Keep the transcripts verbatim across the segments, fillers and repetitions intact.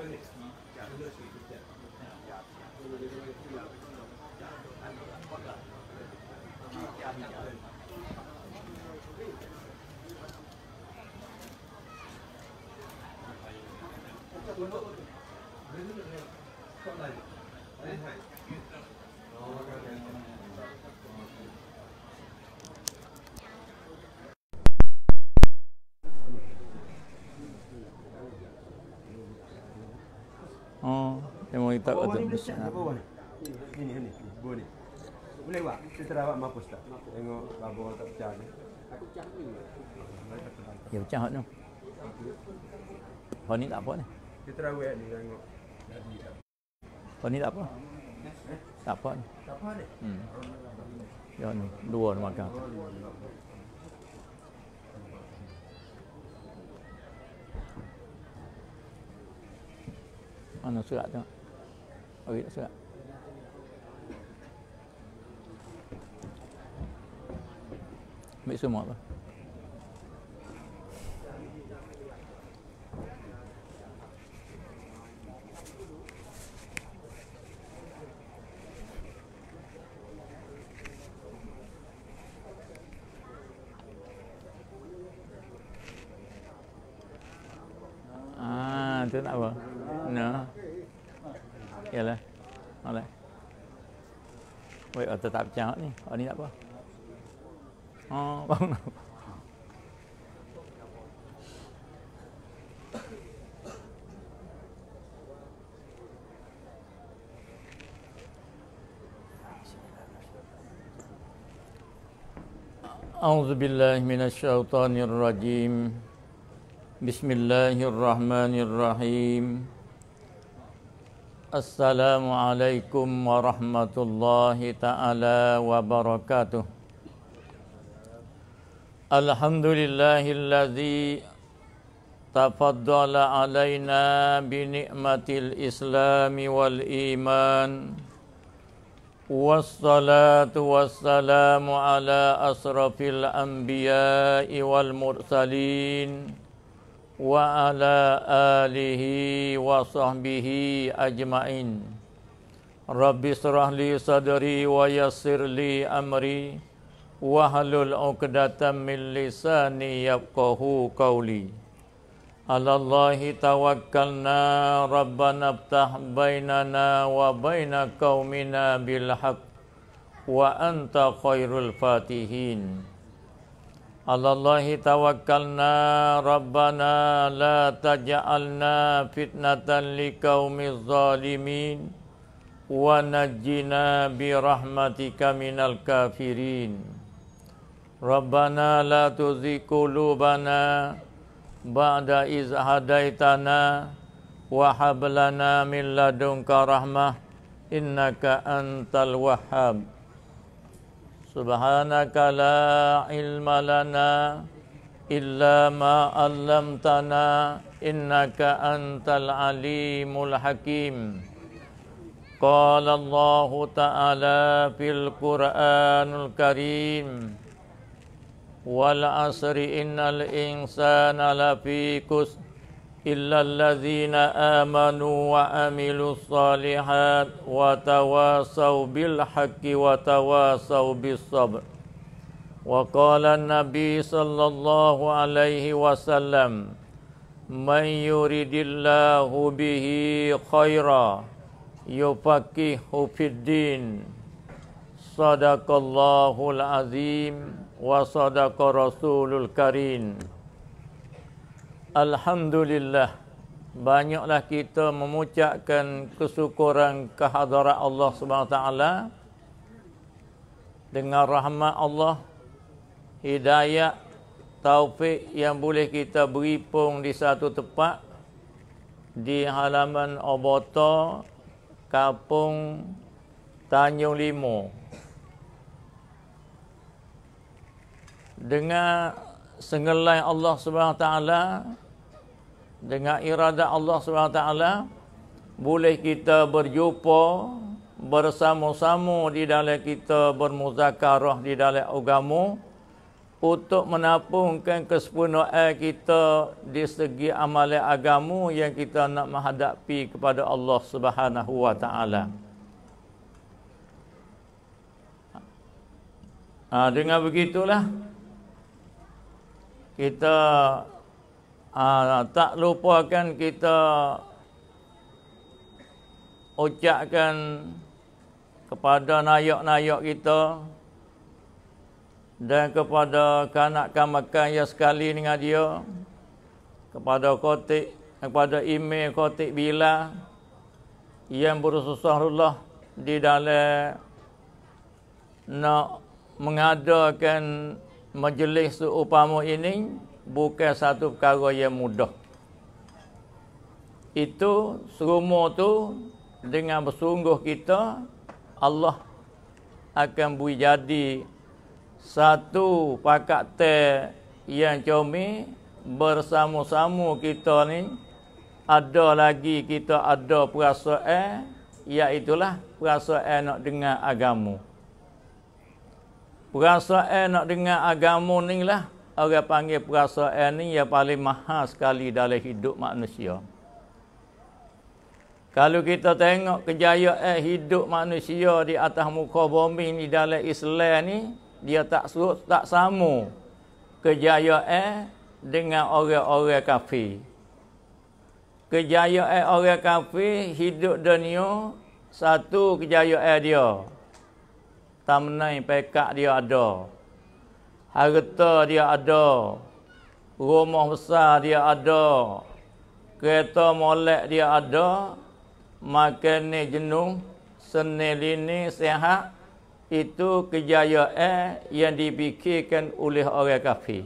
Oh, memang kita Bawah kata ni besar. besar bawah ni. Ini ni, bawah ni. Boleh buat? Kita terawak mampus tak? Tengok bawah tak pecah ni. Aku pecah ni. Ya pecah tu. Kau ni tak apa ni. Kita terawak ni tengok. Kau ni tak apa. Tak apa ni. Tak apa ni. Hmm. Ya ni, dua ni makan. Mana surat tu? Bagi tak surat. Ambil semua tu. Ah, tu tak apa. No. Yalah. Oleh. Wei, oh, tetap pecah ni. Oh, ni tak apa. Oh, bang. A'udzu billahi minasyaitonir rajim. Bismillahirrahmanirrahim. Assalamualaikum warahmatullahi ta'ala wabarakatuh. Alhamdulillahilladzi tafaddala alaina bi ni'matil islami wal iman. Wassalatu wassalamu ala asrafil anbiya'i wal mursalin wa ala alihi wa sahbihi ajma'in. Rabbi shrah li sadri wa yassir li amri wahlul 'uqdatam min lisani yafqahu qawli. 'Alallahi tawakkalna rabbana iftah bainana wa baina qaumina bil haqq wa anta khairul fatihin. 'Alallahi tawakkalna rabbana la taj'alna fitnatan liqaumiz zalimin wa najjina bi rahmatika minal kafirin. Rabbana la tuzigh qulubana ba'da iz hadaitana wa hab lana min ladunka rahmah innaka antal wahhab. Subhanaka la ilma lana illa ma 'allamtana innaka antal alimul hakim. Qala Allah ta'ala fil Qur'anul Karim, wal asri innal insana lafi khusr illa allazina amanu wa amilus salihat wa tawasaw bil haqqi wa tawasaw bis sabr. Wa qala an-nabi sallallahu alaihi wasallam, man yuridillahu bihi khaira yufaqihu fid din. Sadaqallahul azim wa sadaqa rasulul karim. Alhamdulillah, banyaklah kita memucapkan kesyukuran kehadirat Allah Subhanahu Wa Taala dengan rahmat Allah, hidayah, taufik yang boleh kita beripung di satu tempat di halaman Obota, Kampung Tanjung Limo. Dengan sengelai Allah Subhanahu Wa Taala, dengan irada Allah Subhanahu Wa Taala, boleh kita berjumpa bersama-sama di dalam kita bermuzakarah di dalam agama untuk menapungkan kesempurnaan kita di segi amalan agama yang kita nak menghadapi kepada Allah Subhanahu wa taala. Ha, dengan begitulah kita ha, tak lupakan kita ucapkan kepada nayak-nayak kita dan kepada kanak-kanakan yang sekali dengan dia, kepada khotik, kepada imam khotik bila yang berusaha di dalam nak mengadakan majlis seumpama ini bukan satu perkara yang mudah. Itu semua tu dengan bersungguh kita, Allah akan beri jadi satu pakatan yang comel bersama-sama kita ni. Ada lagi kita ada perasaan, iaitulah perasaan nak dengar agama. Perasaan nak dengar agama ni lah orang panggil perasaan ni yang paling mahal sekali dalam hidup manusia. Kalau kita tengok kejayaan hidup manusia di atas muka bumi ni dalam Islam ni, dia tak suruh, tak sama kejayaan dengan orang-orang kafir. Kejayaan orang kafir hidup dunia, satu kejayaan dia, tamnai pekak dia ada, harta dia ada, rumah besar dia ada, kereta molek dia ada, makan ni jenuh, seni lini sihat. Itu kejayaan yang dipikirkan oleh orang kafir.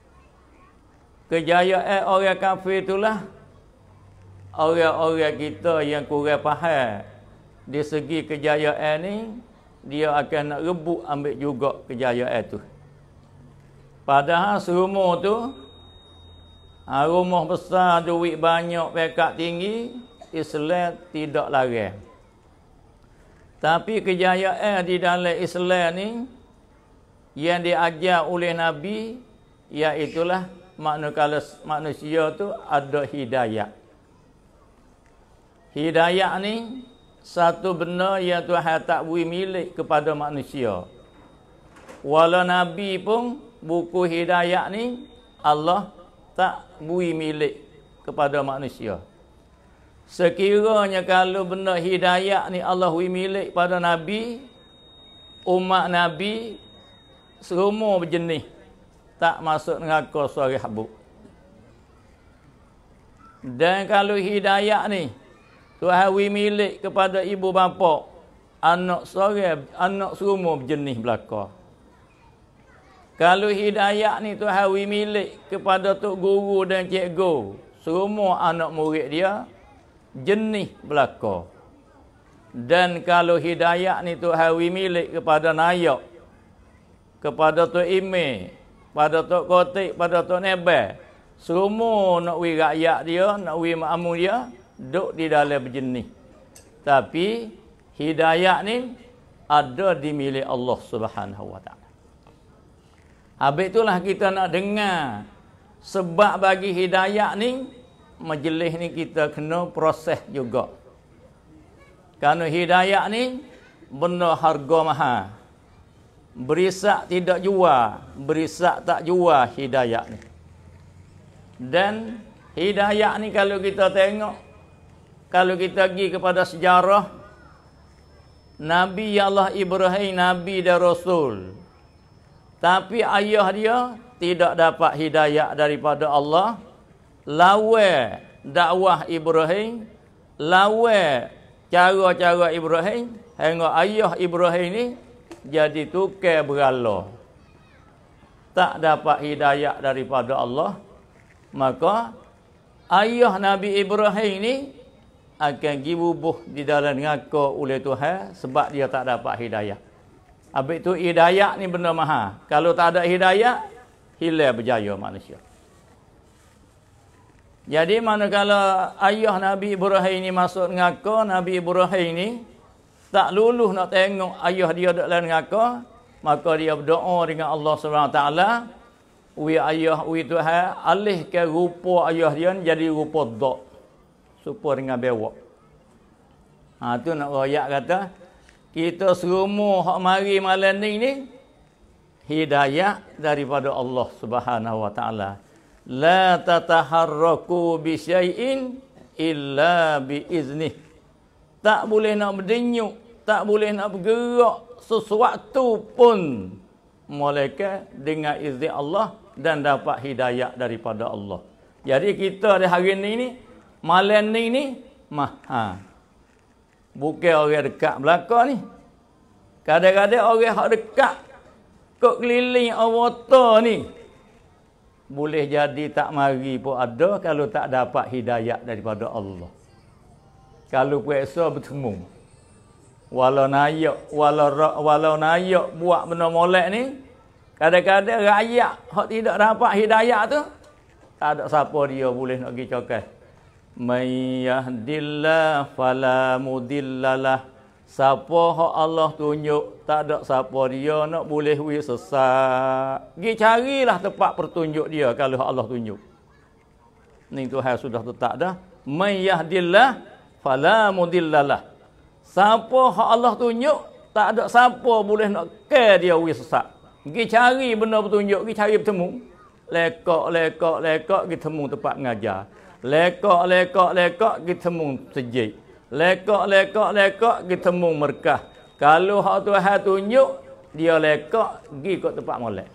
Kejayaan orang kafir itulah orang-orang kita yang kurang faham di segi kejayaan ni, dia akan nak rebut ambil juga kejayaan tu. Padahal semua tu, rumah besar, duit banyak, pekak tinggi, Islam tidak larang. Tapi kejayaan di dalam Islam ni yang diajar oleh Nabi, iaitulah manusia tu ada hidayah. Hidayah ni satu benda yang Tuhan tak beri milik kepada manusia. Walau Nabi pun buku hidayah ni Allah tak beri milik kepada manusia. Sekiranya kalau benda hidayah ni Allah beri milik pada Nabi, umat Nabi semua berjenis tak masuk neraka suara habuk. Dan kalau hidayah ni Tuhan beri milik kepada ibu bapa, anak suara, anak semua berjenis belaka. Kalau hidayah ni Tuhan beri milik kepada tok guru dan cikgu, semua anak murid dia jenis belaka. Dan kalau hidayah ni Tuhan beri milik kepada nayak, kepada tok imam, pada tok khotik, pada tok nebel, semua nak beri rakyat dia, nak beri makmum dia duduk di dalam berjenis. Tapi hidayah ni ada di milik Allah Subhanahu wa taala. Habis itulah kita nak dengar sebab bagi hidayah ni, majlis ni kita kena proses juga. Kerana hidayah ni benda harga mahal. Berisak tidak jual, berisak tak jual hidayah ni. Dan hidayah ni kalau kita tengok, kalau kita pergi kepada sejarah, Nabi Allah Ibrahim, Nabi dan Rasul. Tapi ayah dia tidak dapat hidayah daripada Allah. Lawan dakwah Ibrahim, lawan cara-cara Ibrahim, hingga ayah Ibrahim ni jadi tukar berhala. Tak dapat hidayah daripada Allah. Maka ayah Nabi Ibrahim ni akan dibubuh di dalam neraka oleh Tuhan sebab dia tak dapat hidayah. Habis tu hidayah ni benda mahal. Kalau tak ada hidayah, hilang berjaya manusia. Jadi manakala ayah Nabi Ibrahim ni masuk neraka, Nabi Ibrahim ni tak luluh nak tengok ayah dia dalam neraka, maka dia berdoa dengan Allah subhanahu wa taala, wi ayah wi Tuhan alih ke rupa ayah dia ni jadi rupa dha serupa dengan bewak. Ha tu nak royak kata kita semua hak mari malam ni ni hidayah daripada Allah Subhanahu wa taala. La tataharraku bi syai'in illa bi iznih. Tak boleh nak berdenyuk, tak boleh nak bergerak sesuatu pun melainkan dengan izin Allah dan dapat hidayah daripada Allah. Jadi kita di hari ni ni malam ni ni mah ha. Bukan orang dekat belakang ni. Kadang-kadang orang hak dekat kok keliling awata ni boleh jadi tak mari pun ada kalau tak dapat hidayah daripada Allah. Kalau puasa bertemu. Walau nayak, walau walau nayak buat benda molek ni, kadang-kadang rakyat hak tidak dapat hidayah tu, tak ada siapa dia boleh nak pergi cakap. May yahdillah fala mudillalah. Siapa hak Allah tunjuk, tak ada siapa dia nak boleh wi sesat. Pergi carilah tempat pertunjuk dia kalau hak Allah tunjuk. Ni Tuhan sudah tetap dah. May yahdillah fala mudillalah. Siapa hak Allah tunjuk, tak ada siapa boleh nak ke dia wi sesat. Pergi cari benda petunjuk, pergi cari bertemu. Lekak, lekak, lekak, pergi temu tempat mengajar. Lekak, lekak, lekak, pergi temu sejid. Lekak, lekak, lekak, pergi temu merkah. Kalau hak Tuhan tunjuk, dia lekak, pergi ke tempat molek.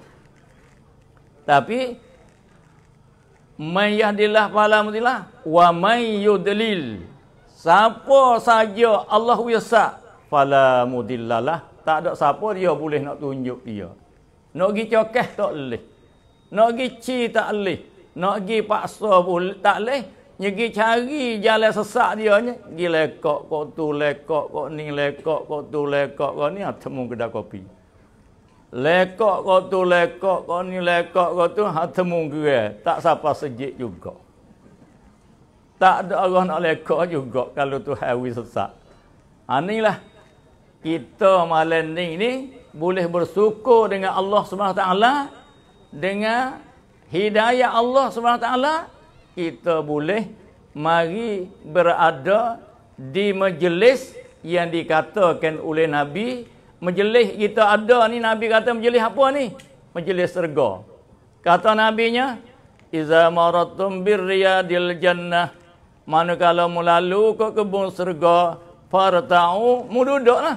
Tapi, man yahdillah fala mudillah wa man yudlil. Siapa saja Allah wisa fala mudillalah, tak ada siapa dia boleh nak tunjuk dia. Nak pergi cokeh tak boleh. Nak pergi ci tak boleh. Nak pergi paksa boleh tak boleh. Pergi cari jalan sesat dia ni, pergi lekak kok tu lekak kok ni lekak kok tu lekak kok ni temu kedai kopi. Lekak kok tu lekak kok ni lekak kok tu temu gerai, tak siapa sejik juga. Tak ada orang nak lekak juga kalau tu hawi sesat. Ha, inilah kita malam ni ni boleh bersyukur dengan Allah Subhanahu Wa Taala, dengan hidayah Allah Subhanahu Wa Taala, kita boleh mari berada di majlis yang dikatakan oleh Nabi. Majlis kita ada ni, Nabi kata majlis apa ni? Majlis surga. Kata Nabinya, iza maratum birriyadil jannah. Manakala mu lalu ke kebun surga, farta'u, mu duduklah.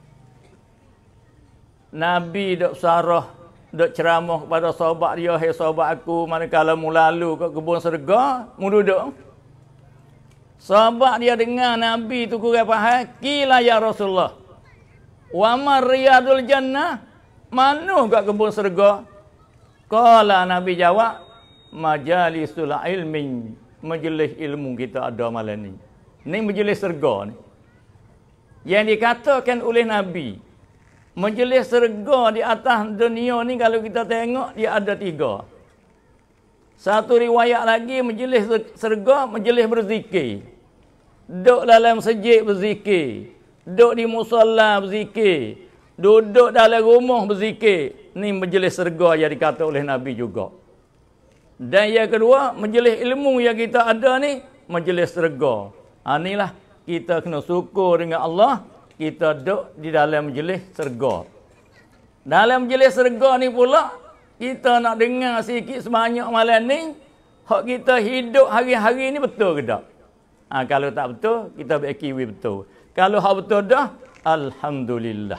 Nabi dok sarah, dok ceramah kepada sahabat dia, hai sahabat aku, manakala mu lalu ke kebun surga, mu duduk. Sahabat dia dengar Nabi tu kurang faham, kila ya Rasulullah. Wa mar riyadul jannah? Mana kat kebun surga? Qala Nabi jawab, majalisul ilmin. Majlis ilmu kita ada malam ni. Ni majlis surga ni. Yang dikatakan oleh Nabi, majlis surga di atas dunia ni kalau kita tengok dia ada tiga. Satu riwayat lagi majlis surga, majlis berzikir. Duduk dalam masjid berzikir. Duduk di musalla berzikir. Duduk dalam rumah berzikir. Ni majlis surga yang dikata oleh Nabi juga. Dan yang kedua, majlis ilmu yang kita ada ni, majlis surga. Ha, inilah kita kena syukur dengan Allah, kita duduk di dalam majlis surga. Dalam majlis surga ni pula, kita nak dengar sikit sebanyak malam ni, hak kita hidup hari-hari ni betul ke tak? Ha, kalau tak betul, kita berkiwi betul. Kalau hak betul dah, alhamdulillah.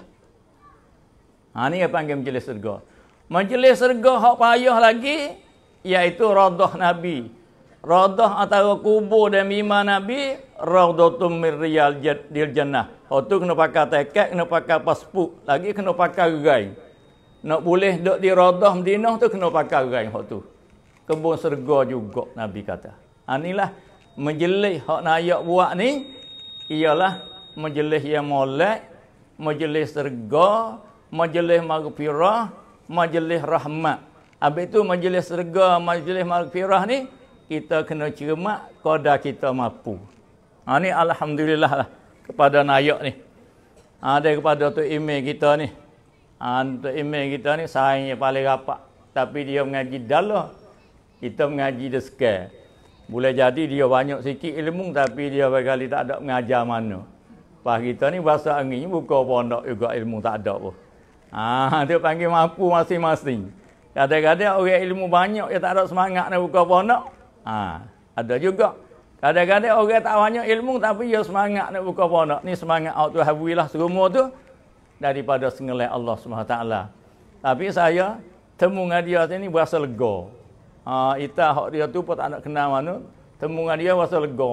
Ha, ni yang panggil majlis surga. Majlis surga hak payah lagi, iaitu Radah Nabi. Radah antara kubur dan mimbar Nabi, Raudatum min riyadil jannah. Hak tu kena pakai tekad, kena pakai pasport, lagi kena pakai rai. Nak boleh duduk di Radah Madinah tu kena pakai rai hak tu. Kebun surga juga Nabi kata. Ha, inilah majlis hak nak buat ni, ialah majlis yang molek, majlis surga, majlis maghfirah, majlis rahmat. Habis tu majlis surga, majlis maghfirah ni, kita kena cermat qadar kita mampu. Ha, ni alhamdulillah lah kepada nayak ni. Ha, ada kepada Tok Imam kita ni. Ha, Tok Imam kita ni sayang paling rapat. tapi dia mengaji dalam. Kita mengaji dia sekal. Boleh jadi dia banyak sikit ilmu tapi dia berkali tak ada mengajar mana. Pas kita ni bahasa angin buka pondok juga ilmu tak ada pun. Ah, dia panggil mampu masing-masing. Kadang-kadang orang ilmu banyak dia tak ada semangat nak buka pondok. Ah, ada juga. Kadang-kadang orang tak banyak ilmu tapi dia semangat nak buka pondok. Ni semangat auto hawilah semua tu daripada sengelai Allah Subhanahu Wa Taala. Tapi saya temu dengan dia sini berasa lega. Ha, ita hak dia tu pun tak nak kenal mana. Temu dengan dia berasa lega.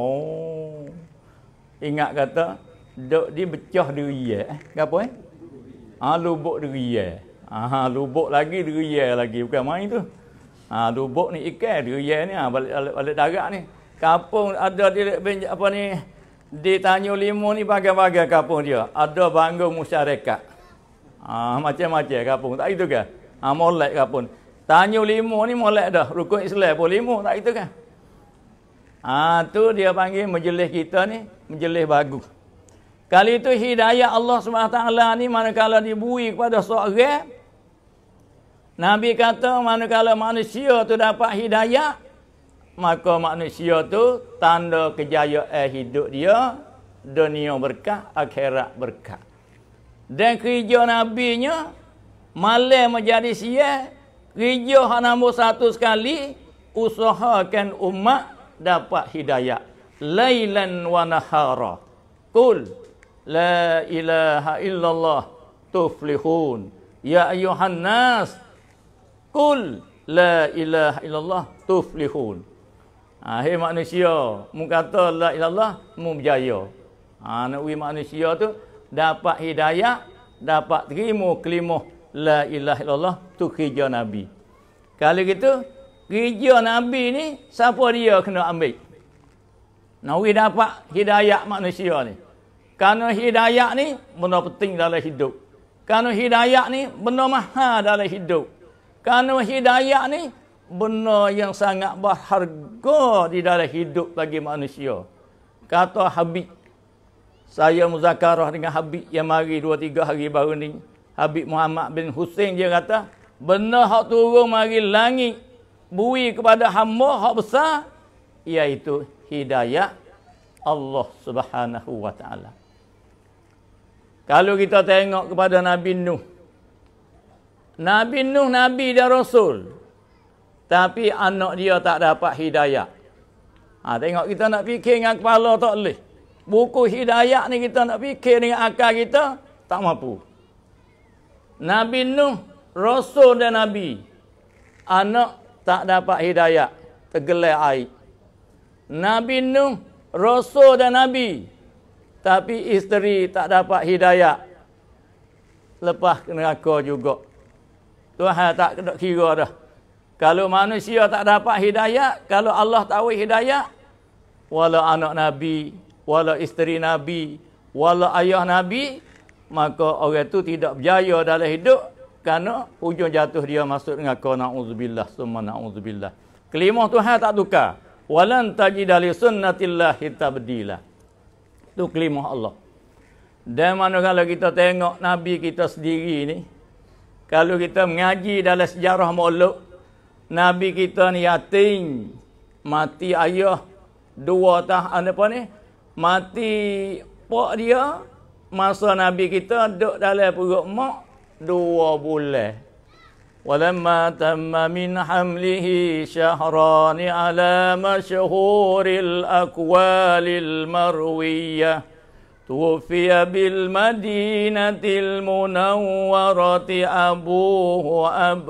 Ingat kata dok dia pecah diri eh. Gapo eh? Ah, lubuk diri eh. Ah, lubuk lagi diri lagi bukan main tu. Ah, lubuk ni ikan diri ni ah balik balik darat ni. Kampung ada di apa ni di Tanjung Limau ni bagai-bagai kampung dia. Ada bangun masyarakat. Ah, macam-macam kampung. Tak itu ke? Ah, molek kampung. Tanjung Limau ni molek dah. Rukun Islam pun lima tak itu kan? Ah, tu dia panggil majlis kita ni majlis bagus. Kali itu hidayah Allah Subhanahu Wa Taala ni manakala diberi kepada seorang, Nabi kata manakala manusia tu dapat hidayah, maka manusia tu tanda kejayaan hidup dia, dunia berkah, akhirat berkah. Dan kerja nabinya malam menjadi siang, kerja hak nombor satu sekali, usahakan umat dapat hidayah. Lailan wa nahara. Qul la ilaha illallah tuflihun. Ya ayuhan nas. Qul la ilaha illallah tuflihun. Hai manusia, mu kata la ilallah, mu berjaya. Ha, nak we manusia tu dapat hidayah, dapat terima kalimah la ilaha illallah tu kerja Nabi. Kalau gitu, kerja Nabi ni siapa dia kena ambil? Nak we dapat hidayah manusia ni. Kerana hidayah ni benda penting dalam hidup. Kerana hidayah ni benda mahal dalam hidup. Kerana hidayah ni benda yang sangat berharga di dalam hidup bagi manusia. Kata Habib, saya muzakarah dengan Habib yang mari dua tiga hari baru ni, Habib Muhammad bin Hussein, dia kata, benda hak turun mari langit, bui kepada hamba hak besar, iaitu hidayah Allah Subhanahu Wa Taala. Kalau kita tengok kepada Nabi Nuh, Nabi Nuh Nabi dan Rasul, tapi anak dia tak dapat hidayah. Ha, tengok kita nak fikir dengan kepala tak boleh. Buku hidayah ni kita nak fikir dengan akal kita, tak mampu. Nabi Nuh, Rasul dan Nabi, anak tak dapat hidayah, tergelai air. Nabi Nuh, Rasul dan Nabi, tapi isteri tak dapat hidayah, lepas ke neraka juga. Tuhan tak kira dah. Kalau manusia tak dapat hidayah, kalau Allah tahu hidayah, walau anak Nabi, walau isteri Nabi, walau ayah Nabi, maka orang itu tidak berjaya dalam hidup, kerana hujung jatuh dia masuk neraka. Na'udzubillah, summa na'udzubillah. Kalimah Tuhan tak tukar. Walan tajida li sunnatillahi tabdila. Itu kalimah Allah. Dan mana kalau kita tengok Nabi kita sendiri ni, kalau kita mengaji dalam sejarah makhluk, Nabi kita ni yatim, mati ayah, dua tahun apa ni, mati pak dia, masa Nabi kita duduk dalam perut mak dua bulan. Walamma tamma min hamlihi syahrani ala masyhuril aqwalil marwiyah tuwfiya bil madinatil munawwarati abuhu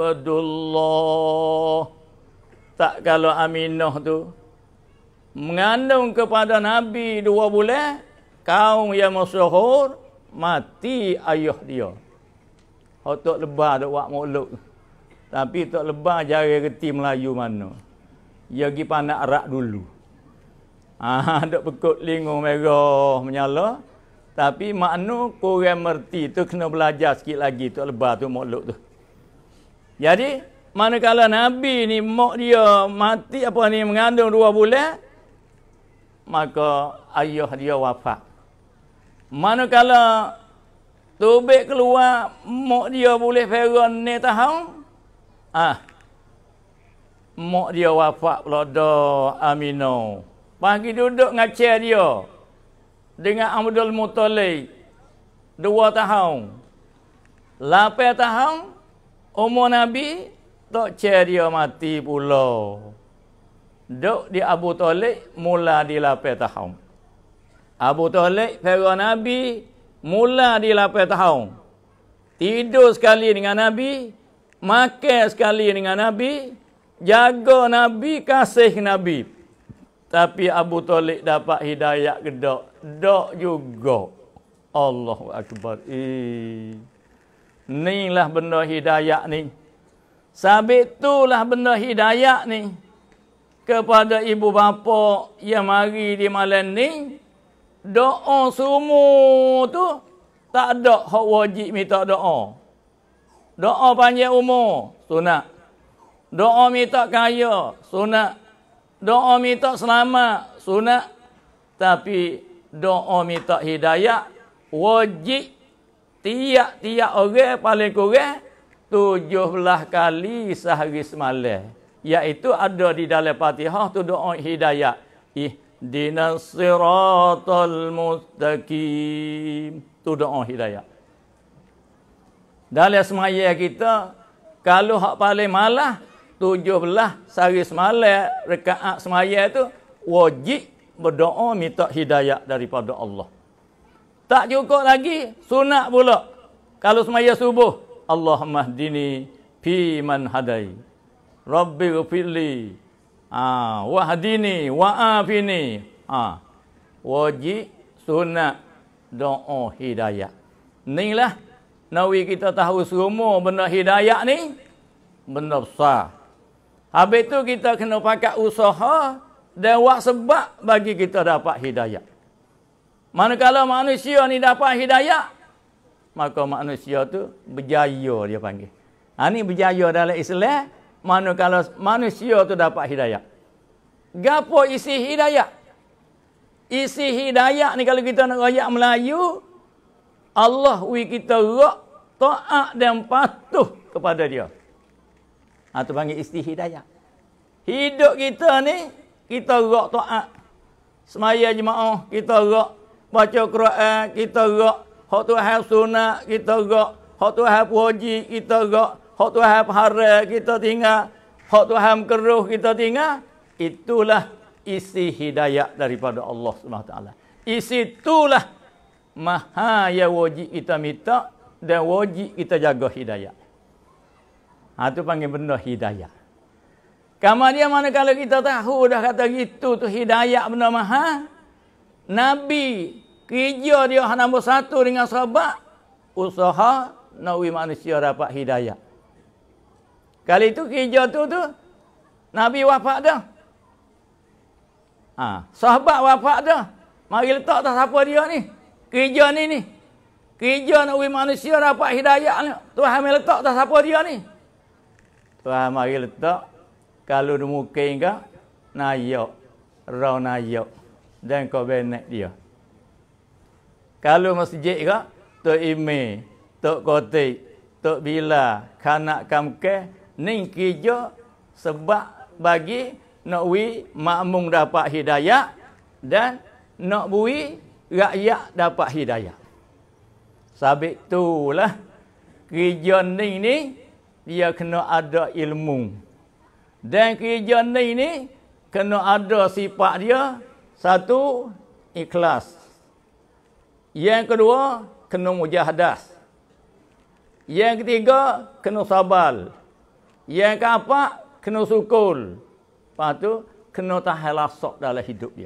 Abdullah. Tak kalau Aminah tu mengandung kepada Nabi dua bulan, kaum yang masyhur, mati ayah dia. Hak tok lebar dok buat maulud. Tapi tok lebar jari reti Melayu mana. Dia pergi panak arak dulu. Ah, dok pekut lingung merah menyala. Tapi makna kurang merti tu, kena belajar sikit lagi tok lebar tu maulud tu. Jadi manakala Nabi ni mak dia mati apa ni mengandung dua bulan, maka ayah dia wafat. Manakala tubik keluar mak dia boleh peron ni tahun, ah mak dia wafat pula dah Aminah. Pagi duduk ngacer dia dengan Abdul Muttalib dua tahun. Lapan tahun umur Nabi tak cer dia mati pula. Duk di Abu Talib mula di lapan tahun. Abu Talib para Nabi mula di lapan tahun. Tidur sekali dengan Nabi, makan sekali dengan Nabi, jaga Nabi, kasih Nabi. Tapi Abu Talib dapat hidayah ke dak? Dak juga. Allahu Akbar. Eh. Inilah benda hidayah ni. Sabit itulah benda hidayah ni. Kepada ibu bapa yang mari di malam ni, doa semua tu tak ada hak wajib minta doa. Doa panjang umur, sunat. Doa minta kaya, sunat. Doa minta selamat, sunat. Tapi doa minta hidayah, wajib tiap-tiap orang paling kurang tujuh belas kali sehari semalam. Iaitu ada di dalam Fatihah tu doa hidayah. Ihdinas siratal mustaqim. Tu doa hidayah. Dalam semaya kita, kalau hak paling malah, tujuh belas sehari semalam, rekaat semaya tu, wajib berdoa minta hidayah daripada Allah. Tak cukup lagi, sunat pula. Kalau semaya subuh, Allahumma hdini fi man hadai. Rabbi ghfirli. Ah, wahdini wa'afini. Ah. Wajib sunat doa hidayah. Inilah nawi kita tahu semua benda hidayah ni benda besar. Habis tu kita kena pakai usaha dan buat sebab bagi kita dapat hidayah. Manakala manusia ni dapat hidayah, maka manusia tu berjaya dia panggil. Ha ni berjaya dalam Islam. Manakala manusia tu dapat hidayah. Gapo isi hidayah? Isi hidayah ni kalau kita nak royak Melayu, Allah wi kita rak taat dan patuh kepada dia. Ha tu panggil isi hidayah. Hidup kita ni kita rak taat. Semaya jemaah kita rak, baca Quran kita rak, hak Tuhan sunat kita rak, hak Tuhan wajib kita rak, hak Tuhan haram kita tinggal, hak Tuhan keruh kita tinggal. Itulah isi hidayah daripada Allah Subhanahu Wa Taala. Isi itulah maha yang wajib kita minta dan wajib kita jaga hidayah. Ha tu panggil benda hidayah. Kemudian manakala kita tahu dah kata gitu tu hidayah benda maha, Nabi kerja dia nombor satu dengan sahabat, usaha nawi manusia dapat hidayah. Kali itu kerja tu tu Nabi wafat dah. Ha, sahabat wafat dah. Mari letak atas siapa dia ni? Kerja ni ni. Kerja nawi manusia dapat hidayah ni. Tuhan mari letak atas siapa dia ni? Tuhan mari letak kalau di muka enggak nayak, raw nayak dan kau benek dia. Kalau masjid ke, Tok Ime, Tok Kotik, Tok Bila, Kanak Kamke, ni kerja sebab bagi nak wi makmum dapat hidayah dan nak bui rakyat dapat hidayah. Sabit itulah kerja ni ni dia kena ada ilmu. Dan kerja ni ni kena ada sifat dia. Satu, ikhlas. Yang kedua, kena mujahadah. Yang ketiga, kena sabar. Yang keempat, kena syukur. Lepas tu, kena tahan lasak dalam hidup dia.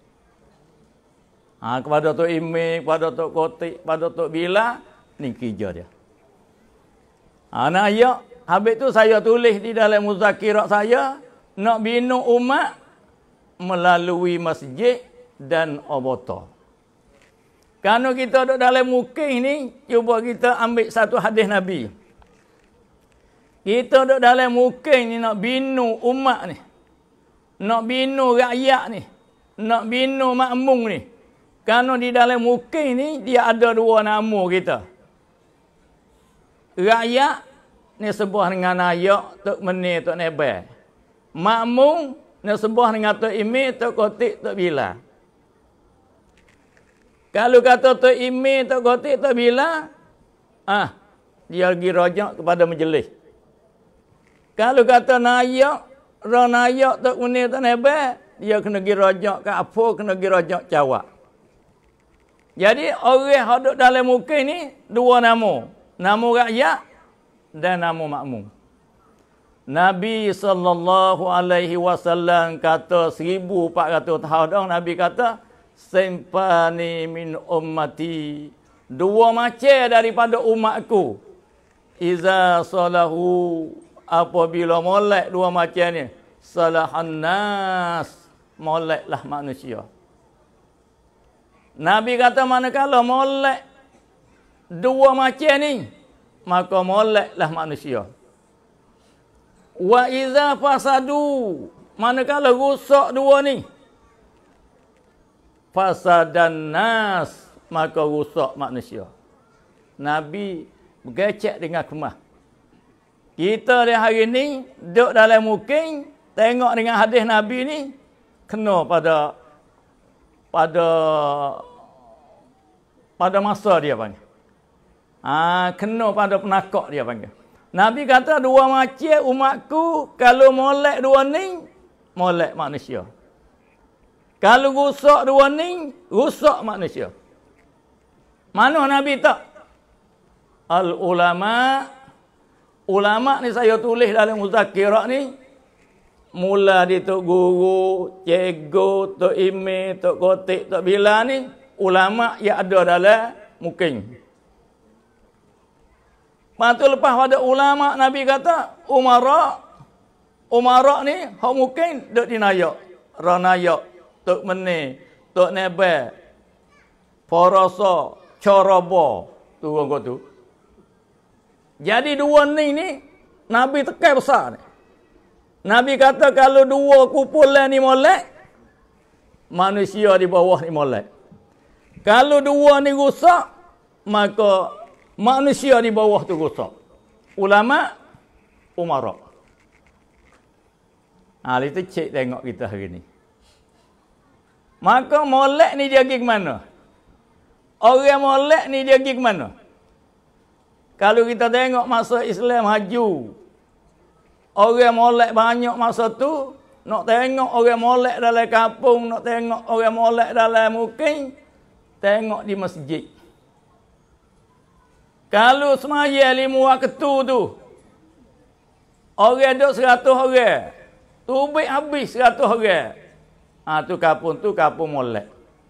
Ha, kepada Tok Ime, kepada Tok Kotik, kepada Tok Bila, ni kerja dia. Ha, nak ayat, habis tu saya tulis di dalam muzakirat saya, nak bina umat melalui masjid dan obota. Kalau kita duduk dalam mukih ni, cuba kita ambil satu hadis Nabi. Kita duduk dalam mukih ni nak bina umat ni. Nak bina rakyat ni. Nak bina makmum ni. Kerana di dalam mukih ni, dia ada dua nama kita. Rakyat ni sebuah dengan ayak, Tok Menir, Tok Nebel. makmum nak sembah dengan Tok Imi, Tok Kotik, Tok Bila. Kalau kata Tok Imi, Tok Kotik, Tok Bila, ah, dia pergi rojak kepada majlis. Kalau kata nayak, ra nayak Tok Munir, Tok Nebel, dia kena pergi rojak ke apa, kena pergi rojak cawak. Jadi orang yang duduk dalam muka ni dua nama. Nama rakyat dan nama makmum. Nabi sallallahu alaihi wasallam kata seribu empat ratus tahun dah Nabi kata sempani min ummati. Dua macam daripada umatku. Iza salahu apabila molek dua macam ni. Salahan nas. Moleklah manusia. Nabi kata manakala molek dua macam ni, maka moleklah manusia. Wa iza fasadu, manakala rusak dua ni, fasadan nas, maka rusak manusia. Nabi bergecek dengan kemah. Kita di hari ni duduk dalam mukim, tengok dengan hadis Nabi ni, kena pada pada pada masa dia panggil. Ah, kena pada penakok dia panggil. Nabi kata dua macam umatku, kalau molek dua ni, molek manusia. Kalau rusak dua ni, rusak manusia. Mana Nabi tak? Al ulama, ulama ni saya tulis dalam muzakirah ni, mula di Tok Guru, Cikgu, Tok Imi, Tok Kotik, Tok Bila ni, ulama yang ada dalam mukim. Lepas tu lepas pada ulama, Nabi kata, umara, umara ni, hak mukim, duduk di nayak. Ranayak, Tok Meni, Tok Nebel, Farasa, Caraba, tu orang tu. Jadi dua ni ni, Nabi tekan besar ni. Nabi kata kalau dua kumpulan ni molek, manusia di bawah ni molek. Kalau dua ni rusak, maka manusia di bawah tu rusak. Ulama, umara. Ha, itu cek tengok kita hari ni. Maka molek ni dia pergi ke mana? Orang molek ni dia pergi ke mana? Kalau kita tengok masa Islam haju, orang molek banyak masa tu, nak tengok orang molek dalam kampung, nak tengok orang molek dalam mukim, tengok di masjid. Kalau semaya lima waktu tu, orang duduk seratus orang, tubik habis seratus orang. Ha, tu kampung tu kampung molek.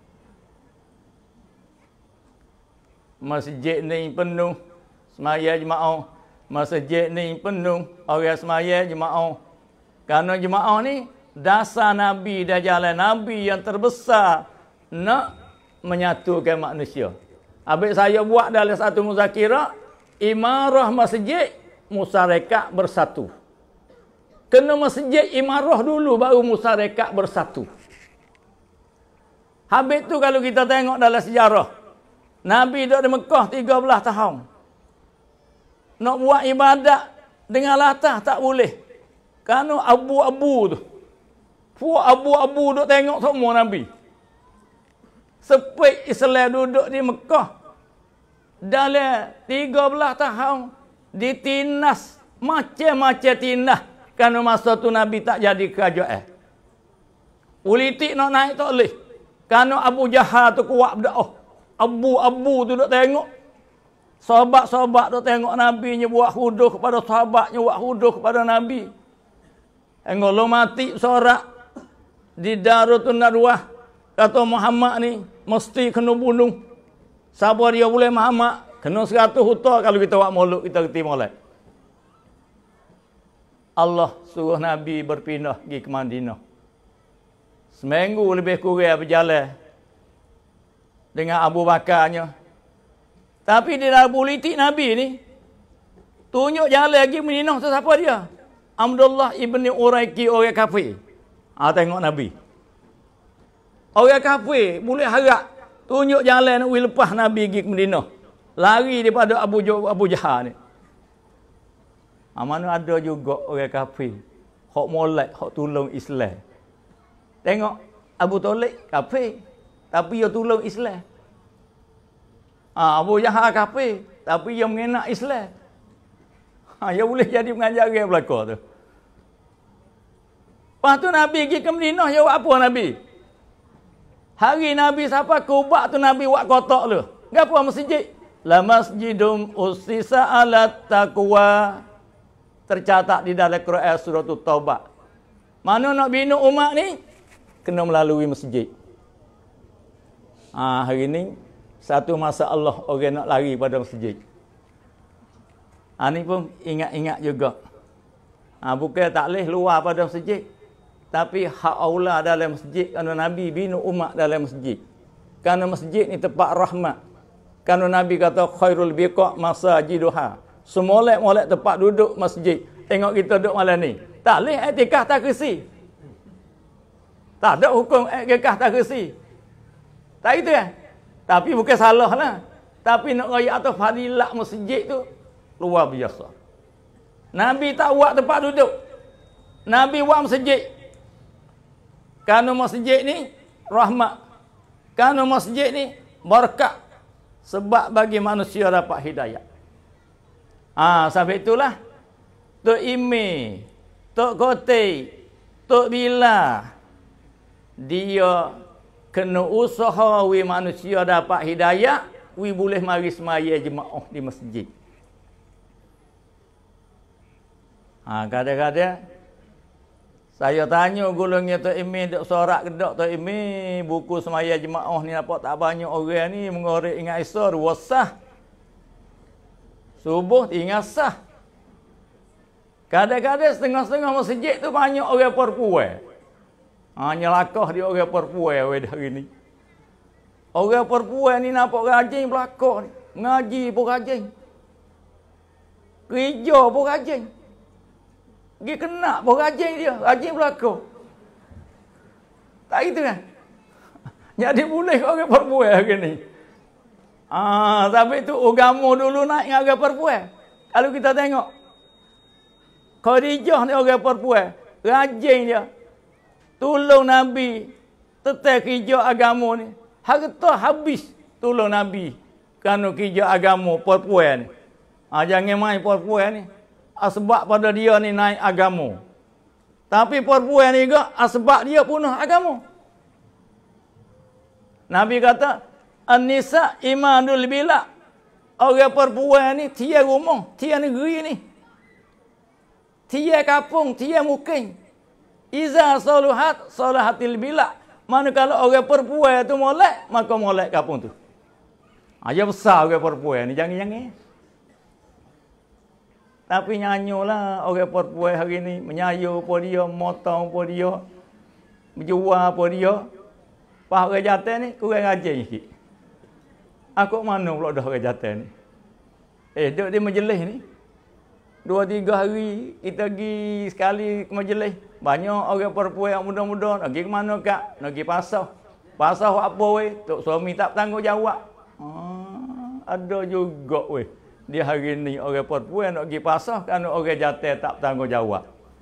Masjid ni penuh, semaya jemaah. Masjid ni penuh, orang semaya jemaah. Kerana jemaah ni dasar Nabi dan jalan Nabi yang terbesar nak menyatukan manusia. Habis saya buat dalam satu muzakirah, imarah masjid, musyarakah bersatu. Kena masjid imarah dulu baru musyarakah bersatu. Habis tu kalau kita tengok dalam sejarah, Nabi duduk di Mekah tiga belas tahun. Nak buat ibadat dengan latah tak boleh. Kerana abu-abu tu. Fu abu-abu duk tengok semua Nabi. Sepik Islam duduk di Mekah. Dalam tiga belas tahun ditindas macam-macam tindas. Kerana masa tu Nabi tak jadi kerajaan. Politik nak naik tak boleh. Kerana Abu Jahal tu kuat berdakwah. Abu-abu tu duk tengok. Sahabat-sahabat tu tengok Nabi nya buat huduh kepada sahabatnya, buat huduh kepada Nabi. Tengok lo mati sorak di Darutun Nadwah. Kata Muhammad ni mesti kena bunuh. Siapa dia boleh Muhammad? Kena seratus huta kalau kita buat maulud, kita reti molek. Allah suruh Nabi berpindah pergi ke Madinah. Seminggu lebih kurang berjalan dengan Abu Bakarnya. Tapi di dalam politik Nabi ni, tunjuk jalan lagi Madinah tu siapa dia? Abdullah ibni Uraiki, orang kafir. Ha, tengok Nabi. Orang kafir boleh harap tunjuk jalan nak lepas Nabi pergi ke Madinah. Lari daripada Abu, Abu Jahal ni. Ha, mana ada juga orang kafir. hok molek, hok tolong Islam. Tengok Abu Talib kafir, tapi dia tolong Islam. Ha, Abu Jahal kafir, tapi dia mengenak Islam. Ha, dia boleh jadi pengajar dia belaka tu. Lepas tu Nabi pergi ke Madinah, dia buat apa Nabi? Hari Nabi siapa kubak tu Nabi buat kotak tu. Gapo masjid? La masjidum usisa ala taqwa. Tercatat di dalam Quran surah Taubah. Mana nak bina umat ni? Kena melalui masjid. Ha, hari ni satu masa Allah orang nak lari pada masjid. Ha, ni pun ingat-ingat juga. Ha, bukan tak boleh luar pada masjid. Tapi hak aula dalam masjid kerana Nabi bina umat dalam masjid. Kerana masjid ni tempat rahmat. Kerana Nabi kata khairul biqa' masajiduha. Semolek-molek tempat duduk masjid. Tengok kita duduk malam ni. Tak boleh iktikaf tak kursi. Tak ada hukum iktikaf tak kursi. Tak gitu kan? Tapi bukan salah lah. Tapi nak raya atas fadilat masjid tu luar biasa. Nabi tak buat tempat duduk. Nabi buat masjid. Kerana masjid ni rahmat. Kerana masjid ni berkat. Sebab bagi manusia dapat hidayah. Ah, sampai itulah Tok Imi, Tok Kote, Tok Bila dia kena usaha wi manusia dapat hidayah, wi boleh mari semaya jemaah di masjid. Ha, kadang-kadang saya tanya gulungnya Tok Imi duk sorak kedok Tok Imi buku semaya jemaah ni nampak tak banyak orang ni mengorek ingat Isar wasah. Subuh tinggal sah. Kadang-kadang setengah-setengah masjid tu banyak orang perempuan. Hanya lakah dia orang perempuan hari ni. Orang perempuan ni nampak rajin belakang ni. Ngaji pun rajin. Kerja pun rajin. Pergi kena pun rajin dia. Rajin belakang. Tak gitu kan? Jadi boleh orang perempuan hari ni. Ah, tapi tu agama dulu naik dengan orang perempuan. Kalau kita tengok Khadijah ni orang perempuan, rajin dia. Tolong Nabi tetap kerja agama ni. Harta habis tolong Nabi kerana kerja agama perempuan ni. Ah, jangan main perempuan ni. Sebab pada dia ni naik agama. Tapi perempuan ni juga sebab dia punah agama. Nabi kata An-nisa imanul bila. Orang perempuan ni tiada rumah, tiada negeri ni. Tiada kampung, tiada mukim. Iza saluhat salahatil bila. Mana kalau orang perempuan tu molek, maka molek kampung tu. Aja besar orang perempuan ni, jangan-jangan. Tapi nyanyolah orang perempuan hari ni, menyayu apa dia, motong apa dia, berjual apa dia. Pas orang jantan ni kurang rajin sikit. Aku mana pula dah orang jantan ni? Eh, duduk di majlis ni. Dua tiga hari kita pergi sekali ke majlis. Banyak orang perempuan yang muda-muda nak pergi ke mana kak? Nak pergi pasar. Pasar apa weh? Tok suami tak bertanggungjawab. Ah, ada juga weh. Dia hari ni orang perempuan nak pergi pasar kerana orang jantan tak bertanggungjawab.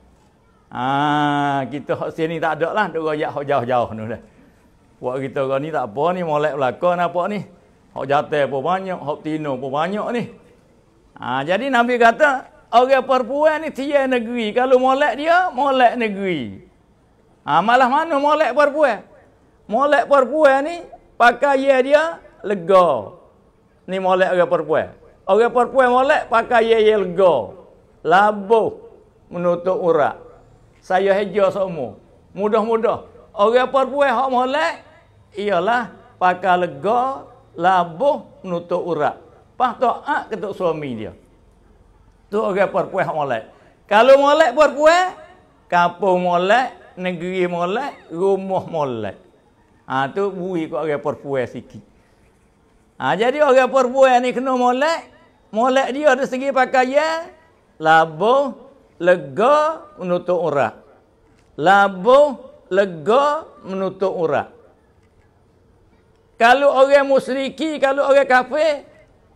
Ah, kita hak sini tak ada lah. Duk royak hak jauh-jauh ni dah. Buat kita orang ni tak apa ni, molek belakang nampak ni. Hak jantan pun banyak, hak tino pun banyak ni. Ha, jadi Nabi kata, orang perempuan ni tiada negeri. Kalau molek dia, molek negeri. Ha, malah mana molek perempuan? Molek perempuan ni, pakai dia lega. Ni molek orang perempuan. Orang perempuan molek, pakai dia lega. Labuh, menutup urat. Saya hijau semua. Mudah-mudah. Orang perempuan hak molek, ialah pakai lega, labuh, menutup urat. Pas taat ketuk suami dia. Tu orang perempuan hak molek. Kalau molek perempuan, kampung molek, negeri molek, rumah molek. Ha, tu bui kat orang perempuan sikit. Ha, jadi orang perempuan ni kena molek. Molek dia dari segi pakaian, labuh, lega, menutup urat. Labuh, lega, menutup urat. Kalau orang musyriki, kalau orang kafir,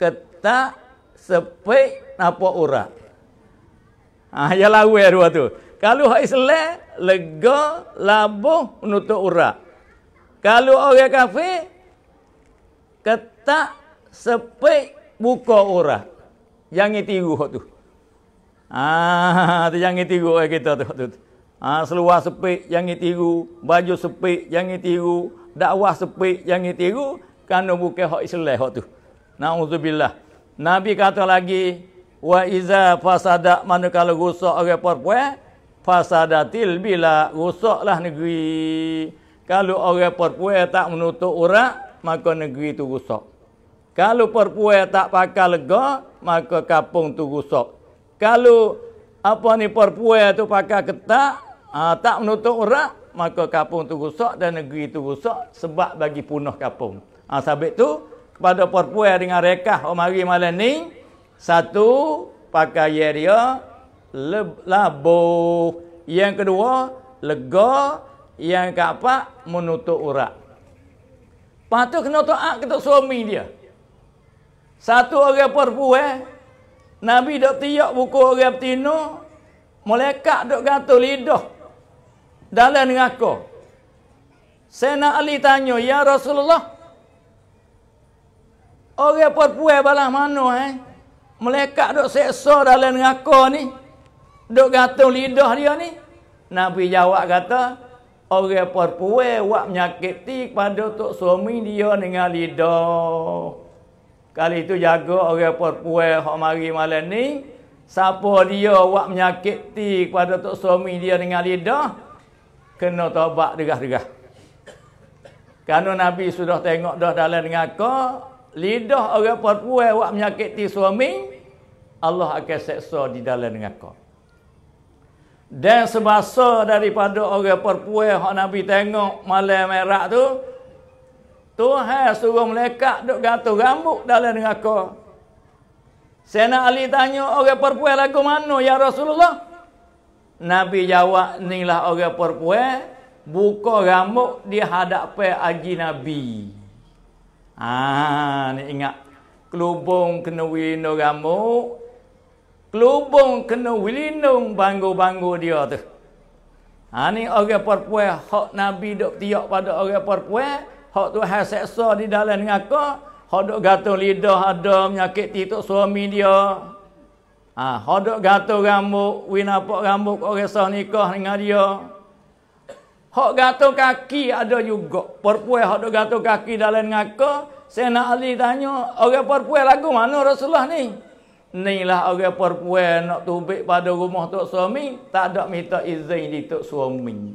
ketak, sepik, nampak urat. Ha, ya lawa dua tu. Kalau hak Islam, lega, labuh, menutup urat. Kalau orang kafir, ketak, sepik, buka urat. Jangan tiru hak tu. Ah, tu jangan tiru orang kita tu. tu. Ah, seluar sepik, jangan tiru. Baju sepik, jangan tiru. Dakwah sepik, jangan tiru. Kerana bukan hak Islam hak tu. Na'udzubillah. Nabi kata lagi, wa iza fasada, manakala rosak orang perempuan, fasadatil bila, rosaklah negeri. Kalau orang perempuan tak menutup urat, maka negeri tu rosak. Kalau perempuan tak pakai lega, maka kampung tu rosak. Kalau apa ni perempuan tu pakai ketak, ha, tak menutup urat, maka kampung tu rosak dan negeri tu rosak sebab bagi punah kampung. Ha, sebab tu kepada perempuan dengan rekah mari malam ni, satu pakai dia labuh, yang kedua lega, yang keempat menutup urat. Lepas tu kena taat kepada suami dia. Satu orang perempuan, Nabi dok tiak buku orang betina, malaikat dok gatal lidah dalam neraka. Sayyidina Ali tanya, "Ya Rasulullah, orang perempuan balas mana eh? Malaikat dok seksa dalam neraka ni, dok gatal lidah dia ni?" Nabi jawab kata, orang perempuan buat menyakiti kepada tok suami dia dengan lidah. Kali itu jaga orang perempuan hak mari malam ni, siapa dia buat menyakiti kepada tok suami dia dengan lidah, kena taubat derah-derah. Kerana Nabi sudah tengok dah dalam neraka, lidah orang perempuan buat menyakiti suami, Allah akan seksa di dalam neraka. Dan sebasa daripada orang perempuan hak Nabi tengok malam merah tu, Tuhan suruh malaikat duk gatal rambut dalam neraka. Sayyidina Ali tanya, orang perempuan lagu mana ya Rasulullah? Nabi jawab, inilah orang perempuan buka rambut di hadapan haji Nabi. Ah, ni ingat. Kelubung kena wilindung rambut, kelubung kena wilindung banggu-banggu dia tu. Ha, ni orang perempuan hak Nabi duk tiak pada orang perempuan, hak Tuhan seksa di dalam neraka, hak duk gatal lidah ada menyakiti tok suami dia. Ha, hak duk gatal rambut, wi nampak rambut orang sah nikah dengan dia. Hak gatal kaki ada juga. Perempuan hak duk gatal kaki dalam neraka. Sayyidina Ali tanya, orang perempuan lagu mana Rasulullah ni? Inilah orang perempuan nak tubik pada rumah tok suami, tak ada minta izin di tok suami.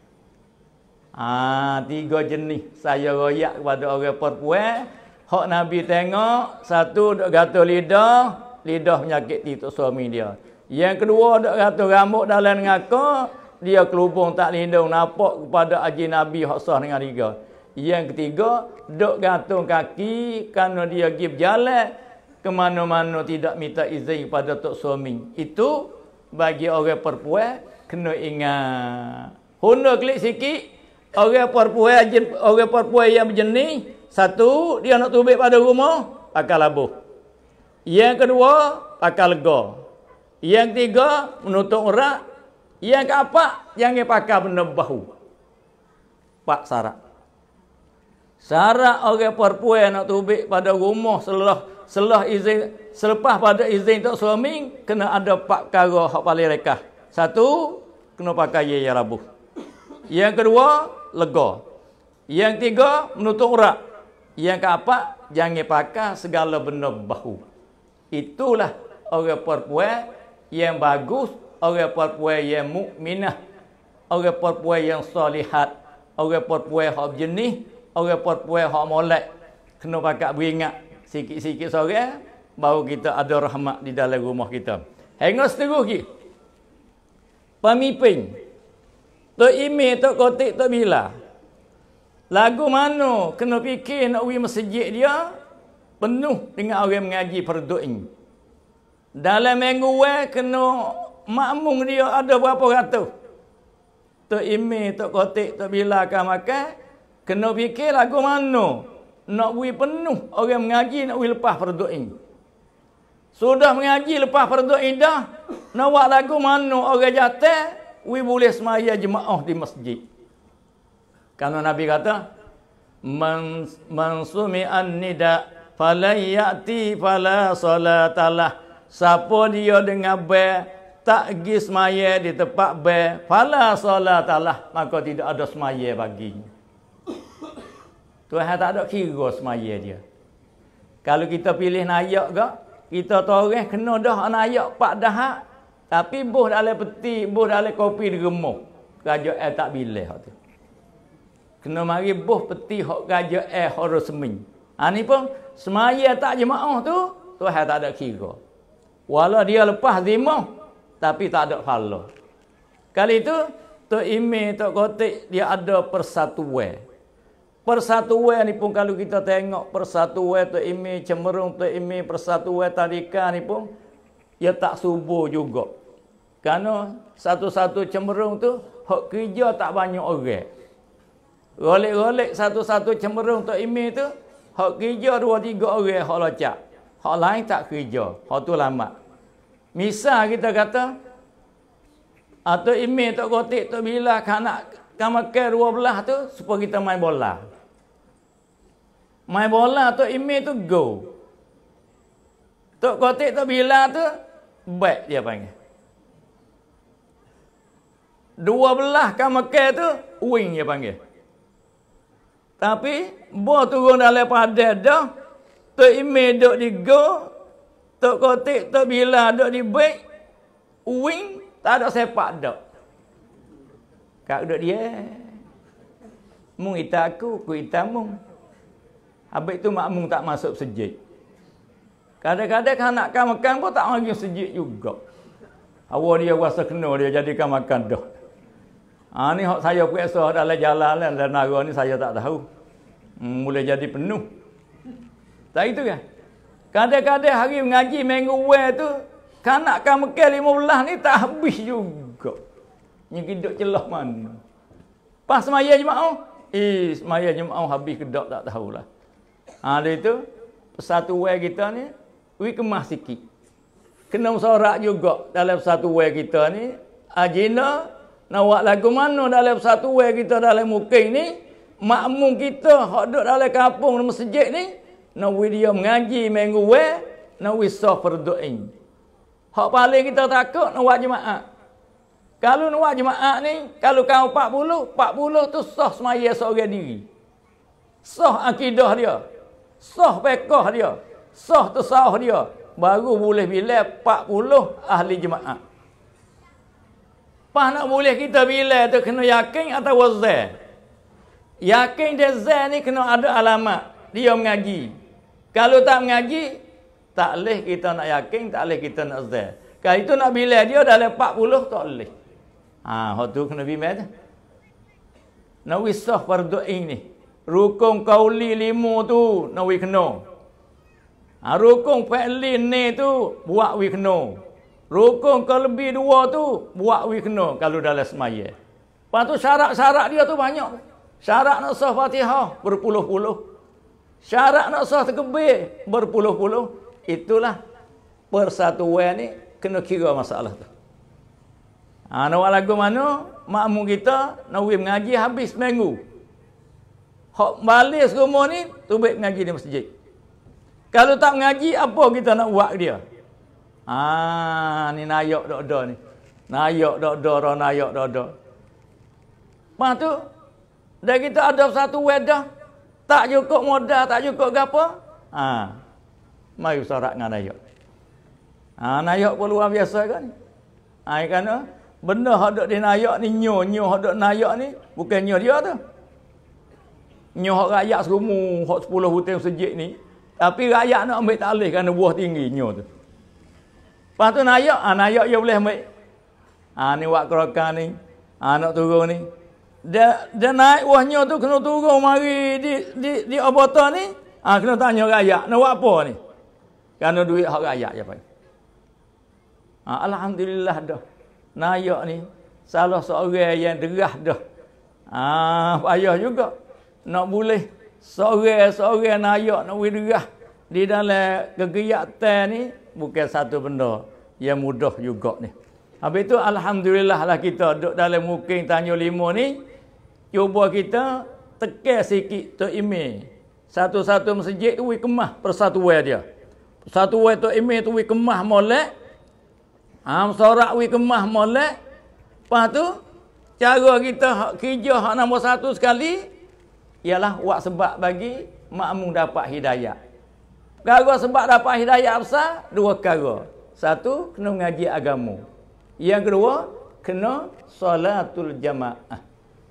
Ah, tiga jenis saya royak kepada orang perempuan. Hak Nabi tengok, satu dok gatal lidah, lidah menyakiti tok suami dia. Yang kedua dok gatal rambut dalam neraka, dia kelubung tak lindung nampak kepada haji Nabi hak sah dengan dia. Yang ketiga, dok gantung kaki kerana dia pergi berjalan ke mana-mana tidak minta izin kepada tok suami. Itu bagi orang perempuan kena ingat. Huna klik sikit, orang perempuan orang perempuan yang berjenis, satu dia nak tubik pada rumah, pakai labuh. Yang kedua, pakai lega. Yang tiga, menutup urat. Yang keempat, jangan pakai benda bahu. Empat syarat. Syarat orang perempuan nak tubik pada rumah setelah setelah izin, selepas pada izin tok suami, kena ada empat perkara hak paling rekah. Satu, kena pakai ya labuh. Yang kedua, lega. Yang tiga, menutup urat. Yang keempat, jangan pakai segala benda bahu. Itulah orang perempuan yang bagus, orang perempuan yang mukminah, orang perempuan yang salihat, orang perempuan hak berjenis, orang perempuan hak molek. Kena pakai beringat sikit-sikit sore, baru kita ada rahmat di dalam rumah kita. Hingga seterus lagi. Pemimpin. Tok Imi, Tok Kotik, Tok Bila. Lagu mana kena fikir nak pergi masjid dia penuh dengan orang mengaji fardu ain. Dalam minggu weh kena makmum dia ada berapa ratus. Tok Imi, Tok Kotik, Tok Bila akan makan, kena fikir lagu mana nak beri penuh orang mengaji nak beri lepas fardu ain. Sudah mengaji lepas fardu ain dah, nak buat lagu mana orang jatuh we boleh semaya jemaah di masjid. Karena Nabi kata, man man sumi'an nida falayati fala salatalah. Siapa dia dengar bel tak pergi semaya di tempat bel, fala salatalah, maka tidak ada semaya baginya. Tuhan tak ada kira semaya dia. Kalau kita pilih nayak ke, kita toreh kena dah nayak pak dah. Tapi buh dalam peti, buh dalam kopi digemuk. Raja eh tak bilih hak tu. Kena mari buh peti hak raja eh hak resmi. Ha ni pun semaya tak jemaah tu, Tuhan tak ada kira. Walau dia lepas zimah, tapi tak ada pahala. Kali itu Tok Imi, Tok Kotik dia ada persatuan. Persatuan ni pun kalau kita tengok persatuan Tok Imi Cemerung, Tok Imi persatuan tadika ni pun ia tak subur juga. Kerana satu-satu Cemerung tu hak kerja tak banyak orang. Golek-golek satu-satu Cemerung Tok Imi tu hak kerja dua tiga orang hak locak. Hak lain tak kerja, hak tu lambat. Misal kita kata atau Imi Tok Kotik Tok Bila kanak makan dua belah tu supaya kita main bola. Main bola Tok Imi tu go. Tok Kotik Tok Bila tu back dia panggil. Dua belah kan makan tu wing dia panggil. Tapi bo turun dalam padat dah. Tok Imi duk di go. Tok Kotik Tok Bila duk di back. Wing tak ada sepak dak. Kak duduk dia. Mung ita aku, ku ita mung. Habis tu makmum tak masuk sejid. Kadang-kadang anak kan makan pun tak lagi sejid juga. Awak dia rasa kena dia jadikan makan dah. Ha ni hak saya puasa dalam jalan dalam nara ni saya tak tahu. Hmm, boleh jadi penuh. Tak itu kan? Kadang-kadang hari mengaji minggu awal tu kanak kan makan lima belas ni tak habis juga. Yang hidup celah mana. Pas semaya jemaah. Eh, semaya jemaah habis ke tak tak tahulah. Ha, dia itu, persatuan kita ni, we kemas sikit. Kena sorak juga dalam persatuan kita ni. Ajina, nak buat lagu mana dalam persatuan kita dalam mukim ni. Makmum kita, hak duduk dalam kampung di masjid ni. Nak we dia mengaji minggu we, nak we sah perdoain. Hak paling kita takut nak buat jemaah. Kalau nak buat jemaah ni, kalau kau empat puluh, empat puluh tu sah semaya seorang diri. Sah akidah dia. Sah fiqh dia. Sah tasawuf dia. Baru boleh bila empat puluh ahli jemaah. Pas nak boleh kita bila tu kena yakin atau wazan. Yakin dia zan ni kena ada alamat. Dia mengaji. Kalau tak mengaji, tak boleh kita nak yakin, tak boleh kita nak zan. Kalau itu nak bila dia dalam empat puluh, tak boleh. Ha, hak tu kena bimbang tu. Nak wisah fardu'in ni. Rukun qauli lima tu nak wi kena. Ha, rukun fi'li ni tu buat wi kena. Rukun kelebih dua tu buat wi kena kalau dalam semaya. Lepas tu syarat-syarat dia tu banyak. Syarat nak sah Fatihah berpuluh-puluh. Syarat nak sah takbir berpuluh-puluh. Itulah persatuan ni kena kira masalah tu. Ha, nak buat lagu mana? Makmum kita nak pergi mengaji habis seminggu. Hak balik semua ni tu baik mengaji di masjid. Kalau tak mengaji, apa kita nak buat dia? Ah, ni nayak dak-dak ni. Nayak dak-dak, ora nayak dak-dak. Lepas tu dah kita ada satu wedah, tak cukup modal, tak cukup gapo. Ah. Mari sorak dengan nayak. Ah, nayak pun luar biasa kan? Ah, kerana benda hak duk di nayak ni nyo, nyo hak duk nayak ni bukan nyo dia tu. Nyo hak rakyat semua, hak sepuluh hutang masjid ni. Tapi rakyat nak ambil tak boleh kerana buah tinggi nyo tu. Lepas tu nayak, ah nayak dia boleh ambil. Ah ni wak kerokan ni. Ah nak turun ni. Dia dia naik buah nyo tu kena turun mari di di di abota ni. Ah kena tanya rakyat, nak buat apa ni? Kerana duit hak rakyat je pai. Ah alhamdulillah dah. Nayak ni salah seorang yang derah dah. Ah payah juga. Nak boleh seorang-seorang nayak nak boleh derah di dalam kegiatan ni bukan satu benda yang mudah juga ni. Habis tu alhamdulillah lah kita duduk dalam mukim Tanjung Lima ni, cuba kita tekan sikit Tok Ime. Satu-satu masjid tu we kemah persatuan dia. Persatuan Tok Ime tu we kemah molek. Ha, sorak we kemah molek. Lepas tu cara kita hak kerja hak nombor satu sekali ialah buat sebab bagi makmum dapat hidayah. Perkara sebab dapat hidayah besar, dua perkara. Satu, kena mengaji agama. Yang kedua, kena solatul jamaah.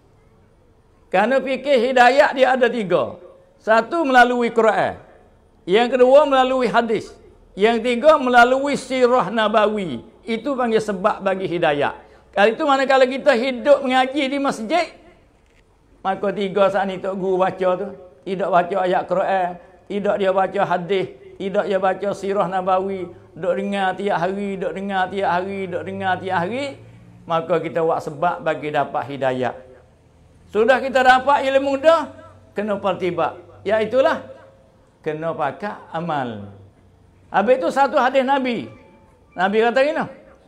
Kerana fikir hidayah dia ada tiga. Satu, melalui Quran. Yang kedua, melalui hadis. Yang tiga, melalui sirah nabawi. Itu panggil sebab bagi hidayah. Kali itu manakala kita hidup mengaji di masjid, maka tiga saat ni Tok Guru baca tu, tidak baca ayat Quran, tidak dia baca hadis, tidak dia baca sirah nabawi, duk dengar tiap hari, duk dengar tiap hari, duk dengar tiap hari, maka kita buat sebab bagi dapat hidayah. Sudah kita dapat ilmu dah, kena pertibak. Iaitulah kena pakai amal. Habis itu satu hadis Nabi. Nabi kata gini,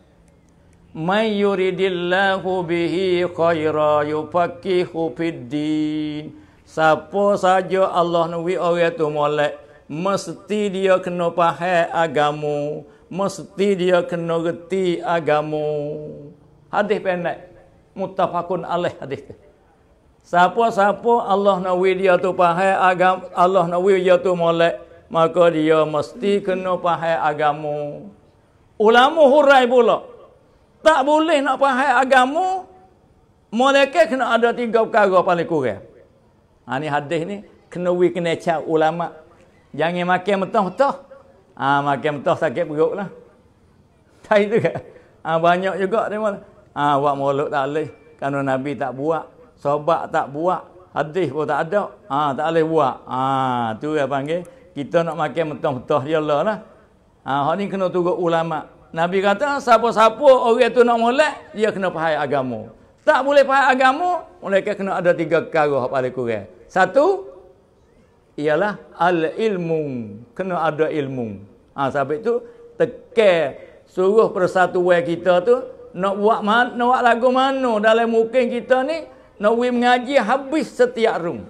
"May yuridillahu bihi khaira yufaqihu fid-din." Siapa saja Allah nuwi orang tu molek, mesti dia kena faham agama, mesti dia kena reti agama. Hadis pendek, muttafaqun alaih hadis tu. Siapa-siapa Allah nuwi dia tu faham agama, Allah nuwi dia tu molek, maka dia mesti kena faham agama. Ulama hurai pula, tak boleh nak faham agama, mereka kena ada tiga perkara paling kurang. Ha, ni hadis ni kena wi kena cak ulama. Jangan makan mentah-mentah. Ah ha, makan mentah sakit perut lah. Tak itu ke? Ah ha, banyak juga dia malah. Ah ha, buat molek tak boleh. Kerana Nabi tak buat, sahabat tak buat, hadis pun tak ada. Ah ha, tak boleh buat. Ah ha, tu dia panggil kita nak makan mentah-mentah dia lah. Ah ha, hak ni kena turut ulama. Nabi kata siapa-siapa orang tu nak molek, dia kena faham agama. Tak boleh faham agama, mereka kena ada tiga perkara yang paling kurang. Satu, ialah al-ilmu. Kena ada ilmu. Ha, sampai tu, tekan suruh persatuan kita tu, nak buat mana, nak buat lagu mana dalam mukim kita ni, nak pergi mengaji habis setiap room.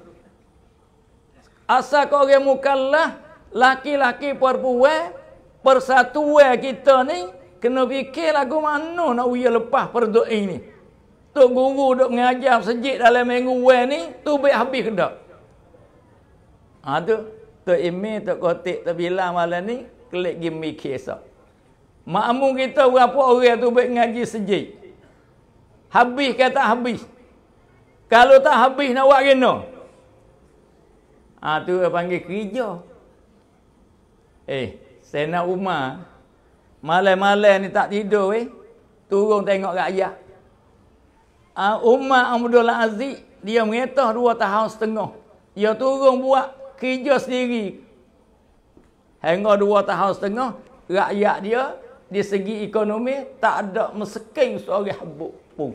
Asal kau orang mukallaf, laki-laki perempuan, persatuan kita ni, kena fikir lagu mana nak pergi lepas perdu ini. Tok Guru duk mengajar masjid dalam minggu wan ni, tu baik habis ke tak? Ha tu, Tok Imi, Tok Kotik, Tok Bilang malam ni, kelik pergi mikir esok. Makmum kita berapa orang tu baik ngaji sejid? Habis ke tak habis? Kalau tak habis nak buat kena? Ha tu dia panggil kerja. Eh, Sayyidina Umar, malam-malam ni tak tidur eh, turun tengok rakyat. Uh, Umar Abdul Aziz, dia mengetah dua tahun setengah. Dia turun buat kerja sendiri. Hingga dua tahun setengah, rakyat dia di segi ekonomi tak ada meskin seorang habuk pun.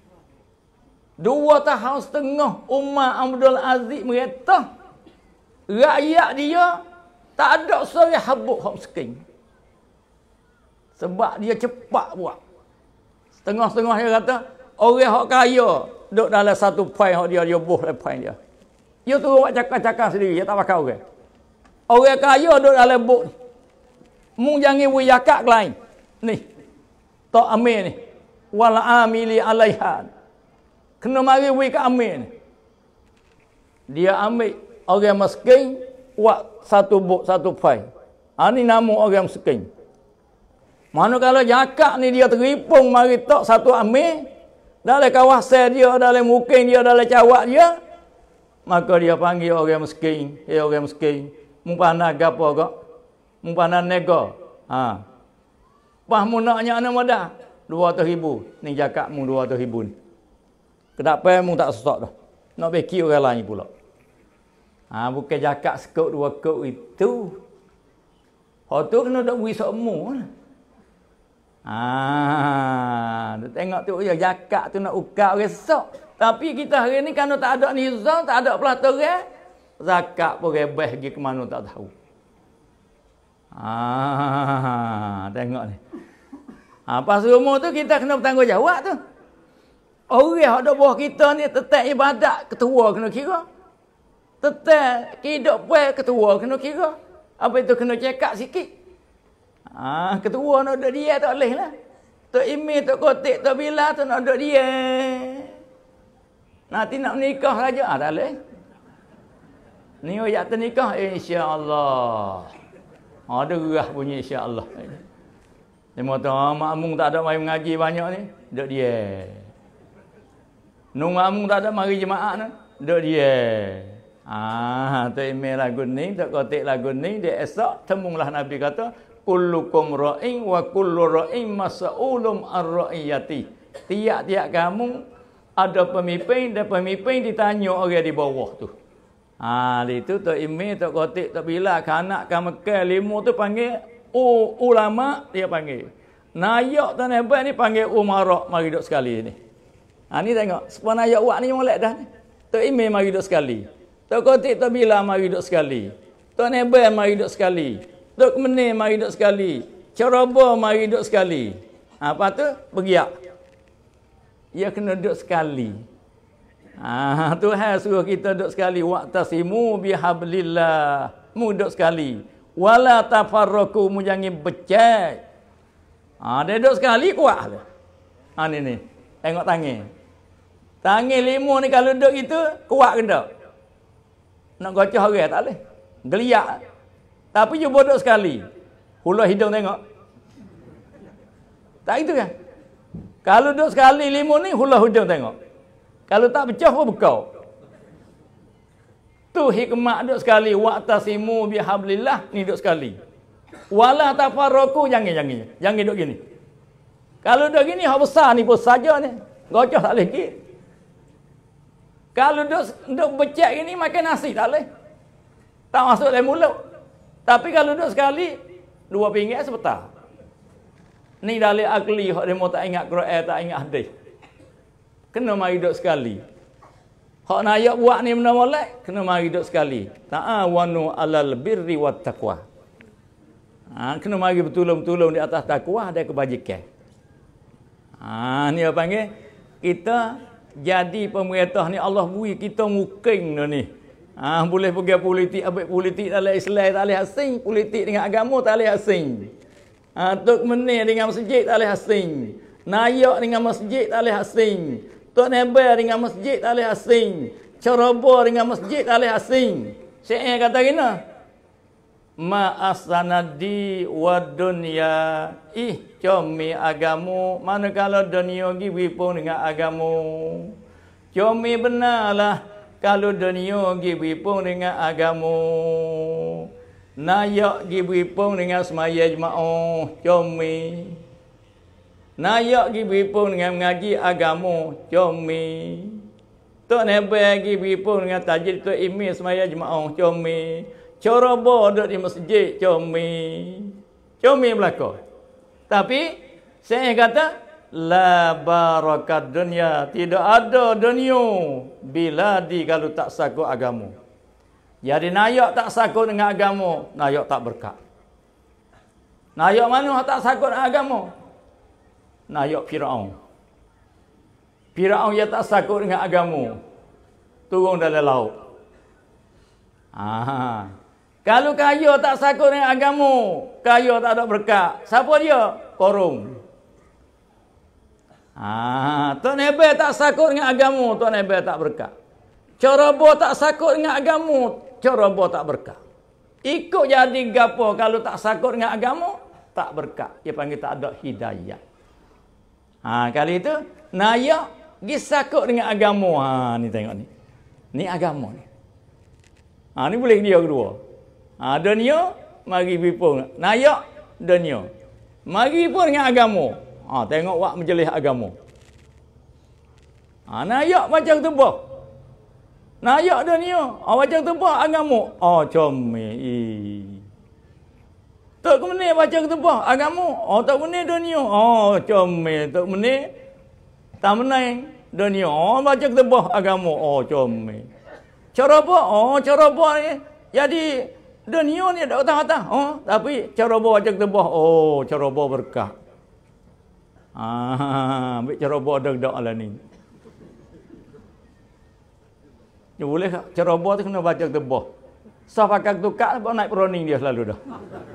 Dua tahun setengah Umar Abdul Aziz mengetah, rakyat dia tak ada seorang habuk yang miskin. Sebab dia cepat buat. Setengah-setengah dia kata, orang yang kaya duduk dalam satu poin yang dia dia buh dalam poin dia. Dia turun buat cakap-cakap sendiri, dia tak pakai orang. Orang kaya duduk dalam buk ni. Mu jangan beri zakat ke lain. Ni. Tok Amir ni. Wal amili alaiha. Kena mari beri ke Amir ni. Dia ambil orang miskin buat satu buk, satu poin. Ha ni nama orang miskin. Mana kalau zakat ni dia teripung mari tok satu Amir, dalam kawasan dia, dalam mukim dia, dalam cawak dia, maka dia panggil orang miskin. Eh orang miskin, mumpana gapo kok? Mumpana nego. Ha. Pas mu naknya ana modah dua ratus ribu. Ni zakat mu dua ratus ribu ni. Kenapa mu tak sesak dah? Nak bagi orang lain pula. Ha, bukan zakat sekut dua kut itu. Hak tu kena dak beri sokmu. Ah, tengok tu ya zakat tu nak ukar orang sesak. Tapi kita hari ni kerana tak ada nizam, tak ada pelaturan, zakat pun rebeh pergi ke mana tak tahu. Ah, tengok ni. Ha, pas umur tu kita kena bertanggungjawab tu. Orang yang ada bawah kita ni tetap ibadat ketua kena kira. Tetap hidup puan ketua kena kira. Apa itu kena cekak sikit. Ah, ha, ketua nak duduk dia tak boleh lah. Tok Imi, Tok Kotik, Tok Bila tu nak duduk dia. Nanti nak menikah saja. Ah, tak boleh. Ni orang ternikah, insya-Allah. Ada gerah bunyi insya-Allah. Dia kata, makmum tak ada mari mengaji banyak ni, duduk dia. Nung makmum tak ada mari jemaah ni, duduk dia. Ah, Tok Imi lagu ni, Tok Kotik lagu ni, dia esok tembunglah Nabi kata, kullukum ra'in wa kullu ra'in mas'ulum ar-ra'iyati. Tiap-tiap kamu ada pemimpin dan pemimpin ditanya orang di bawah tu. Ah, ha, itu Tok Imi, Tok Kotik, Tok Bila, kanak kan Mekah lima tu panggil U ulama, dia panggil. Nayak Tuan Hebat ni panggil umarak, mari duduk sekali ni. Ha, ni tengok, sepuluh nayak wak ni molek dah ni. Tok Imi mari duduk sekali. Tok Kotik, Tok Bila mari duduk sekali. Tuan Hebat mari duduk sekali. Tok Kemenir mari duduk sekali. Ceroboh mari duduk sekali. Ha, apa tu? Bergiak. Ia kena duduk sekali. Ah, ha, Tuhan suruh kita duduk sekali. Wa'tasimu bihablillah. Mu duduk sekali. Wala tafarraqu, mu jangan becek. Ah, ha, dia duduk sekali kuat. Ha, ni ni. Tengok tangan. Tangan lima ni kalau duduk gitu kuat ke tak? Nak gocah orang tak boleh. Geliat. Tapi dia duduk sekali. Hulu hidung tengok. Tak itu kan? Kalau duduk sekali lima ni hulu hidung tengok. Kalau tak pecah pun bekau. Tu hikmah duduk sekali. Wa'tasimu bihablillah, ni duduk sekali. Wala tafarraqu, jangan jangan. Jangan duduk gini. Kalau duduk gini hak besar ni pun saja ni. Gocah tak boleh gini. Kalau duduk duduk becek gini makan nasi tak boleh. Tak masuk dalam mulut. Tapi kalau duduk sekali dua pinggir sebentar. Ni dalil akli hak demo tak ingat Quran, tak ingat hadis. Kena mari duduk sekali. Hak nak ayat buat ni benda molek, kena mari duduk sekali. Ta'awanu 'alal birri wat taqwa. Ha, kena mari betul-betul di atas takwa dan kebajikan. Ha, ni apa panggil? Kita jadi pemerintah ni Allah beri kita muking ni. Ha, boleh pergi politik, abik politik dalam Islam tak boleh asing, politik dengan agama tak boleh asing. Ha, Tok Menir dengan masjid tak boleh asing. Nayak dengan masjid tak boleh asing. Tok Nebel dengan masjid tak boleh asing. Ceroboh dengan masjid tak boleh asing. Syair kata gini. Ma asanadi wa dunya, ih comi agamu, manakala dunia gi wipun dengan agamu. Comi benarlah kalau dunia gi wipun dengan agamu. Nayak gi wipun dengan semaya jemaah, comi. Nayak gi wipun dengan mengaji agamu, comi. Tok Nebel gi wipun dengan tajid Tok Imi semaya jemaah, comi. Ceroboh duduk di masjid, comi. Comi belakang. Tapi, saya kata, la barakat dunia. Tidak ada dunia bila di kalau tak sakut agama. Jadi, nayak tak sakut dengan agama, nayak tak berkat. Nayak mana tak sakut dengan agama? Nayak Fir'aun. Fir'aun yang tak sakut dengan agama, turun dalam laut. Ah. Kalau kaya tak sakut dengan agama, kaya tak ada berkat. Siapa dia? Korung. Ah, Tok Nebel tak sakut dengan agama, Tok Nebel tak berkat. Ceroboh tak sakut dengan agama, Ceroboh tak berkat. Ikut jadi gapo kalau tak sakut dengan agama, tak berkat. Dia panggil tak ada hidayah. Ha, kali itu nayak gi sakut dengan agama. Ha, ni tengok ni. Ni agama ni. Ha, ni boleh dia kedua. Ha, dunia mari bipung. Nayak dunia. Mari pun dengan agama. Ha, tengok wak menjelih agama. Ha, nayak macam tubuh. Nayak dunia. Ha, macam tubuh agama. Oh, comel. Tok Menir macam tubuh agama. Oh, Tok Menir dunia. Oh, comel. Tok Menir tak menang dunia. Oh, macam tubuh agama. Oh, comel. Ceroboh. Oh, ceroboh ni jadi dunia ni ada otak-otak. Oh, tapi ceroboh macam tubuh. Oh, ceroboh berkah. Ah, ambil ceroboh dak-dak lah ni. Ya boleh tak? Ceroboh tu kena baca tebah. Sah pakai tukak, bawa naik peroning dia selalu dah.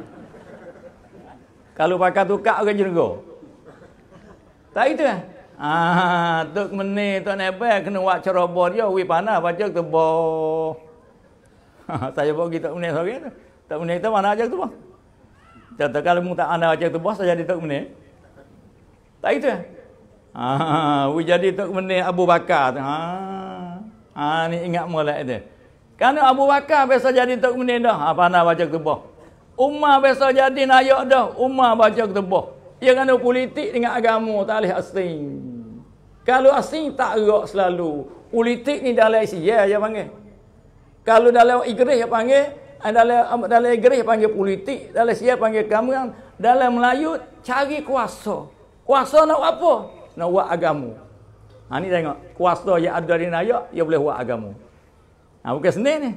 Kalau pakai tukak, orang jenera. Tak itu kan? Ah, tok menit, tok nebel, kena buat ceroboh dia, wih panah baca tebah. Saya bawa kita menit sorry tu. Tak menit tu mana aja tebah. Contoh kalau mu tak anda baca tebah, saya jadi tok menit. Tak itu kan? Ah, wih jadi tok menit Abu Bakar tu. Ha. Ha, ni ingat molek tu. Kerana Abu Bakar biasa jadi tok menit dah. Ha, pandai baca ketubah. Umar biasa jadi nayak dah. Umar baca ketubah. Ia kerana politik dengan agama tak boleh asing. Kalau asing tak gerak selalu. Politik ni dalam Asia dia panggil. Kalau dalam Inggeris dia panggil, dalam dalam Inggeris dia panggil politik, dalam Asia panggil agama. Dalam Melayu cari kuasa. Kuasa nak buat apa? Nak buat agama. Ha ni tengok, kuasa yang ada di nayak, dia boleh buat agama. Ha bukan senang ni.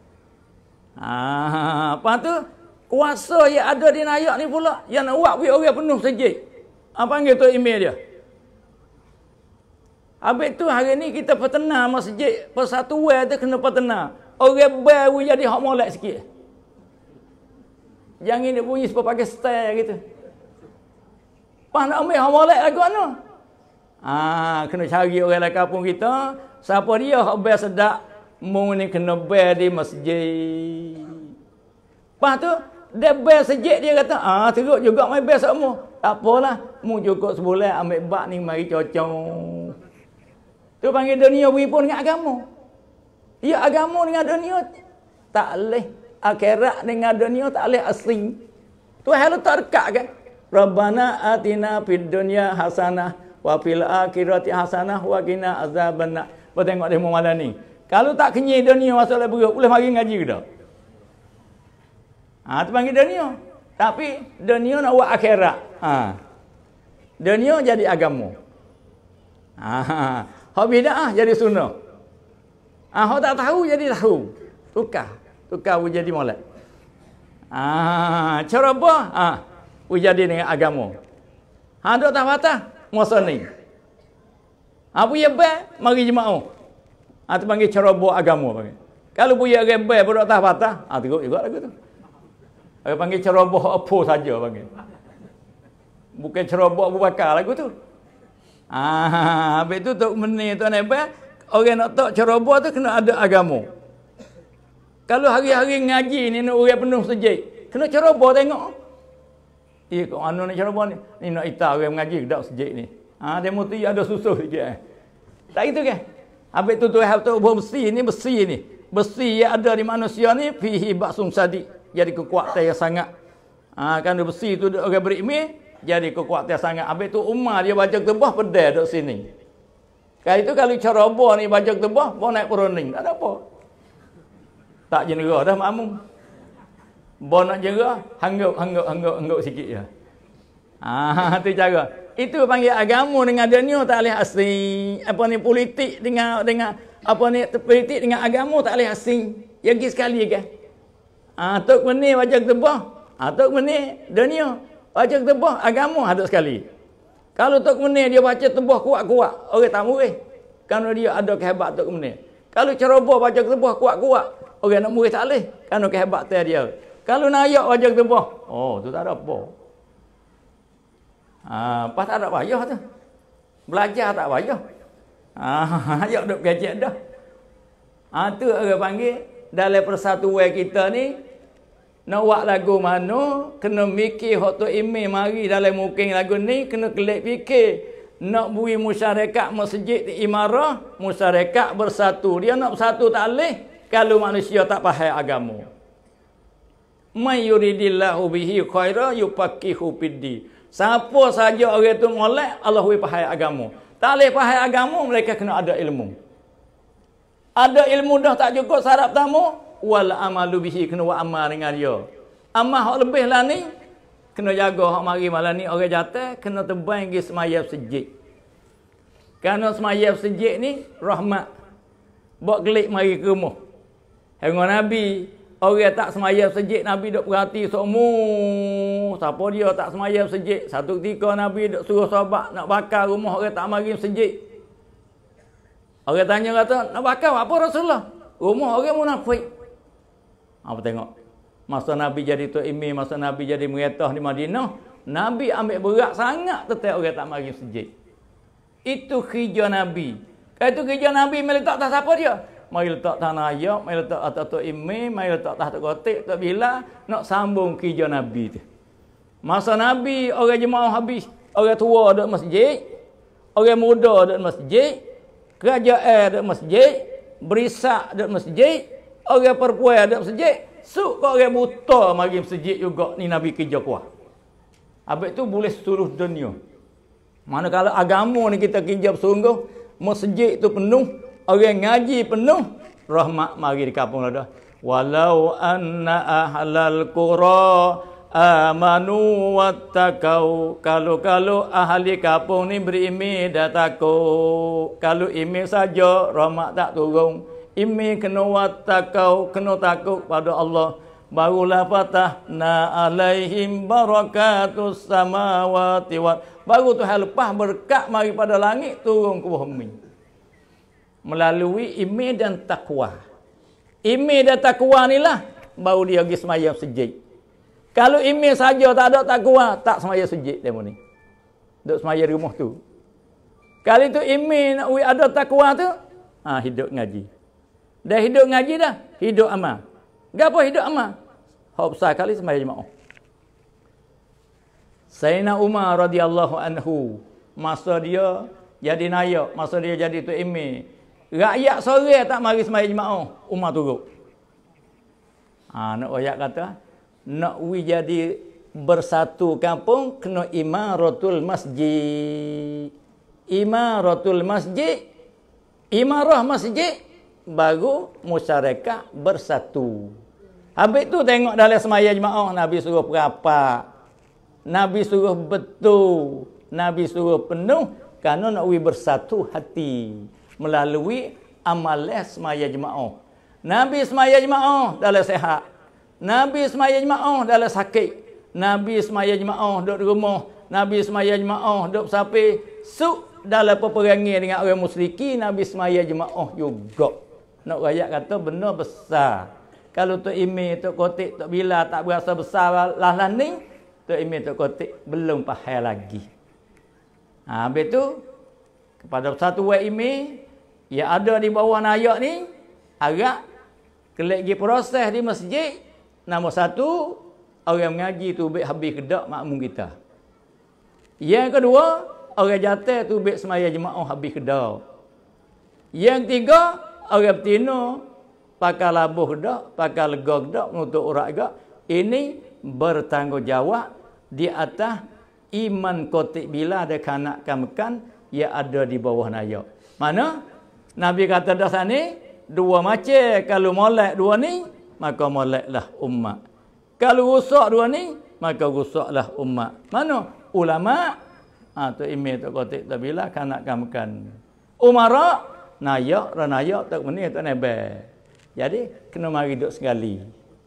Ha apa tu? Kuasa yang ada di nayak ni pula yang nak buat orang penuh sejik. Ha panggil tu email dia. Habis tu hari ni kita pertenang masjid persatuan tu kena pertenang. Orang baru jadi hak molek sikit. Jangan dia bunyi sebab pakai style gitu. Pas nak ambil hak molek lagu mana? Ah, kena cari orang dalam kampung kita, siapa dia hak bayar sedap, mu ni kena bayar di masjid. Lepas tu, dia bayar sejik dia kata, ah teruk juga mai bayar semua. Tak apalah, mu cukup sebulan ambil bak ni mari cocok. Tu panggil dunia berhimpun dengan agama. Ya agama dengan dunia tak boleh. Akhirat dengan dunia tak boleh asing. Tu hal tak dekat kan? Rabbana atina fid dunya hasanah wa fil akhirati hasanah wa qina azabannar. Kau tengok demo malam ni. Kalau tak kenyai dunia masuk dalam perut, boleh mari ngaji ke tak? Ha, tu panggil dunia. Tapi dunia nak buat akhirat. Ha. Dunia jadi agama. Ha. Hak bid'ah jadi sunnah. Ah, hak tak tahu jadi tahu. Tukar. Tukar jadi molek. Ah, cara apa? Ah, jadi dengan agama. Ha dok tak patah masa ni. Ha punya bel mari jemaah. Ha tu panggil cara buat agama panggil. Kalau punya rebel pun dok tak patah, ha teruk juga lagu tu. Orang panggil cara buat apa saja panggil. Bukan cara buat Abu Bakar lagu tu. Ah, habis tu tok menit tu nebel, orang nak tahu cara buat tu kena ada agama. Kalau hari-hari ngaji ni nak orang penuh sejik, kena cara buat tengok. Eh, kau anu ni cara buat ni. Ni nak ita orang mengaji dak sejik ni. Ha, dia mesti ada susuh sikit eh. Tak itu kan? Habis tu tu tu besi ni besi ni. Besi yang ada di manusia ni fihi ba'sum sadi. Jadi kekuatan yang sangat. Ha, kan besi tu orang berilmu jadi kekuatan yang sangat. Habis tu Umar dia baca tebah pedai duk sini. Kali itu kalau cara buat ni baca tebah, bawa naik peroning. Tak ada apa. Tak jenera dah makmum. Bawa nak jera, hanggup, hanggup, hanggup, hanggup sikit je. Ah, tu cara. Itu panggil agama dengan dunia tak boleh asing. Apa ni politik dengan dengan apa ni politik dengan agama tak boleh asing. Yang sekali kan. Ah, tok meni baca tebah. Ah, tok meni dunia. Baca tebah agama ada sekali. Kalau tok meni dia baca tebah kuat-kuat, orang tak murid. Kerana dia ada kehebat tok meni. Kalau ceroboh baca tebah kuat-kuat, orang nak murid tak boleh. Kerana kehebatan dia. Kalau nayak wajah tebah, oh tu tak ada apa. Ah, pas tak ada payah tu. Belajar tak payah. Ah, ayak duk gadget dah. Ah tu orang panggil dalam persatuan kita ni nak buat lagu mana kena mikir hak tu email mari dalam muking lagu ni kena kelik fikir. Nak bui masyarakat masjid di imarah, masyarakat bersatu. Dia nak bersatu tak boleh kalau manusia tak faham agama. May yuridillahu bihi khaira yufaqihu fid-din. Siapa saja orang tu molek, Allah wi faham agama. Tak boleh faham agama, mereka kena ada ilmu. Ada ilmu dah tak cukup syarat pertama, wal amalu bihi, kena buat amal dengan dia. Amal hak lebih lah ni, kena jaga hak mari malam ni orang jatuh, kena terbang pergi semayap sejik. Kerana semayap sejik ni rahmat. Bawa gelik mari ke rumah. Hingga Nabi Orang tak semayang masjid, Nabi duk perhati semua. Siapa dia tak semayang masjid? Satu ketika Nabi duk suruh sahabat nak bakar rumah orang tak mari masjid. Orang tanya kata, nak bakar apa Rasulullah? Rumah orang munafik. Apa tengok? Masa Nabi jadi tu imam, masa Nabi jadi meretah di Madinah, Nabi ambil berat sangat tentang orang tak mari masjid. Itu kerja Nabi. Kalau itu kerja Nabi, mari letak tak siapa dia? Mari letak tanah ayam, mari letak atas tu imam, mari letak tahta kotik, tak bila nak sambung kerja Nabi tu. Masa Nabi, orang jemaah habis, orang tua duduk masjid, orang muda duduk masjid, kerajaan duduk masjid, berisak duduk masjid, orang perempuan duduk masjid, suk kau orang buta mari masjid juga, ni Nabi kerja kuat. Habis tu boleh seluruh dunia. Manakala agama ni kita kerja bersungguh, masjid tu penuh, orang ngaji penuh, rahmat mari di kampung dah. Walau anna ahlal qura amanu wattaqau. Kalau-kalau ahli kampung ni beriman dan takut. Kalau iman saja rahmat tak turun. Iman kena wattaqau, kena takut pada Allah. Barulah fatahna alaihim barakatus samawati wal. Baru tu hal lepas berkat mari pada langit turun ke bumi. Melalui iman dan takwa. Iman dan takwa ni lah baru dia pergi semayang masjid. Kalau iman saja tak ada takwa, tak semayang masjid demo ni. Duk semayang di rumah tu. Kalau itu iman nak ada takwa tu, ha, hidup ngaji. Dah hidup ngaji dah, hidup amal. Gapo hidup amal? Hak besar kali semayang jemaah. Sayyidina Umar radhiyallahu anhu, masa dia jadi naik, masa dia jadi tu imam, rakyat sore tak mari semayang jemaah, Umar turut. Ha, nak ayat kata, nak wi jadi bersatu kampung kena imaratul masjid. Imaratul masjid, imarah masjid baru masyarakat bersatu. Habis tu tengok dalam semayang jemaah Nabi suruh perapat. Nabi suruh betul, Nabi suruh penuh kerana nak wi bersatu hati melalui amalan semaya jemaah. Nabi semaya jemaah dalam sehat. Nabi semaya jemaah dalam sakit. Nabi semaya jemaah duduk di rumah. Nabi semaya jemaah duduk sapi. Suk dalam peperangan dengan orang musyriki, Nabi semaya jemaah juga. Nak rakyat kata benar besar. Kalau tu imam, tu kotik, tu bila tak berasa besar lah lah ni, tu imam, tu kotik belum faham lagi. Ha, habis tu kepada satu wa imam yang ada di bawah nayak ni agak kelak pergi proses di masjid. Nombor satu, orang mengaji tu baik habis kedak makmum kita. Yang kedua, orang jatuh tu baik semaya jemaah habis kedak. Yang tiga, orang betina pakai labuh kedak, pakai lega kedak, menutup urat kedak. Ini bertanggungjawab di atas iman kotik bila ada kanak kamekan yang ada di bawah nayak. Mana? Nabi kata dah sana, dua macam. Kalau molek dua ni, maka moleklah umat. Kalau rusak dua ni, maka rusaklah umat. Mana? Ulama, ha, tu imam tu kotik tu bila kanak kamekan. Umara, nayak, ranayak tak menir tak nebel. Jadi kena mari duduk sekali.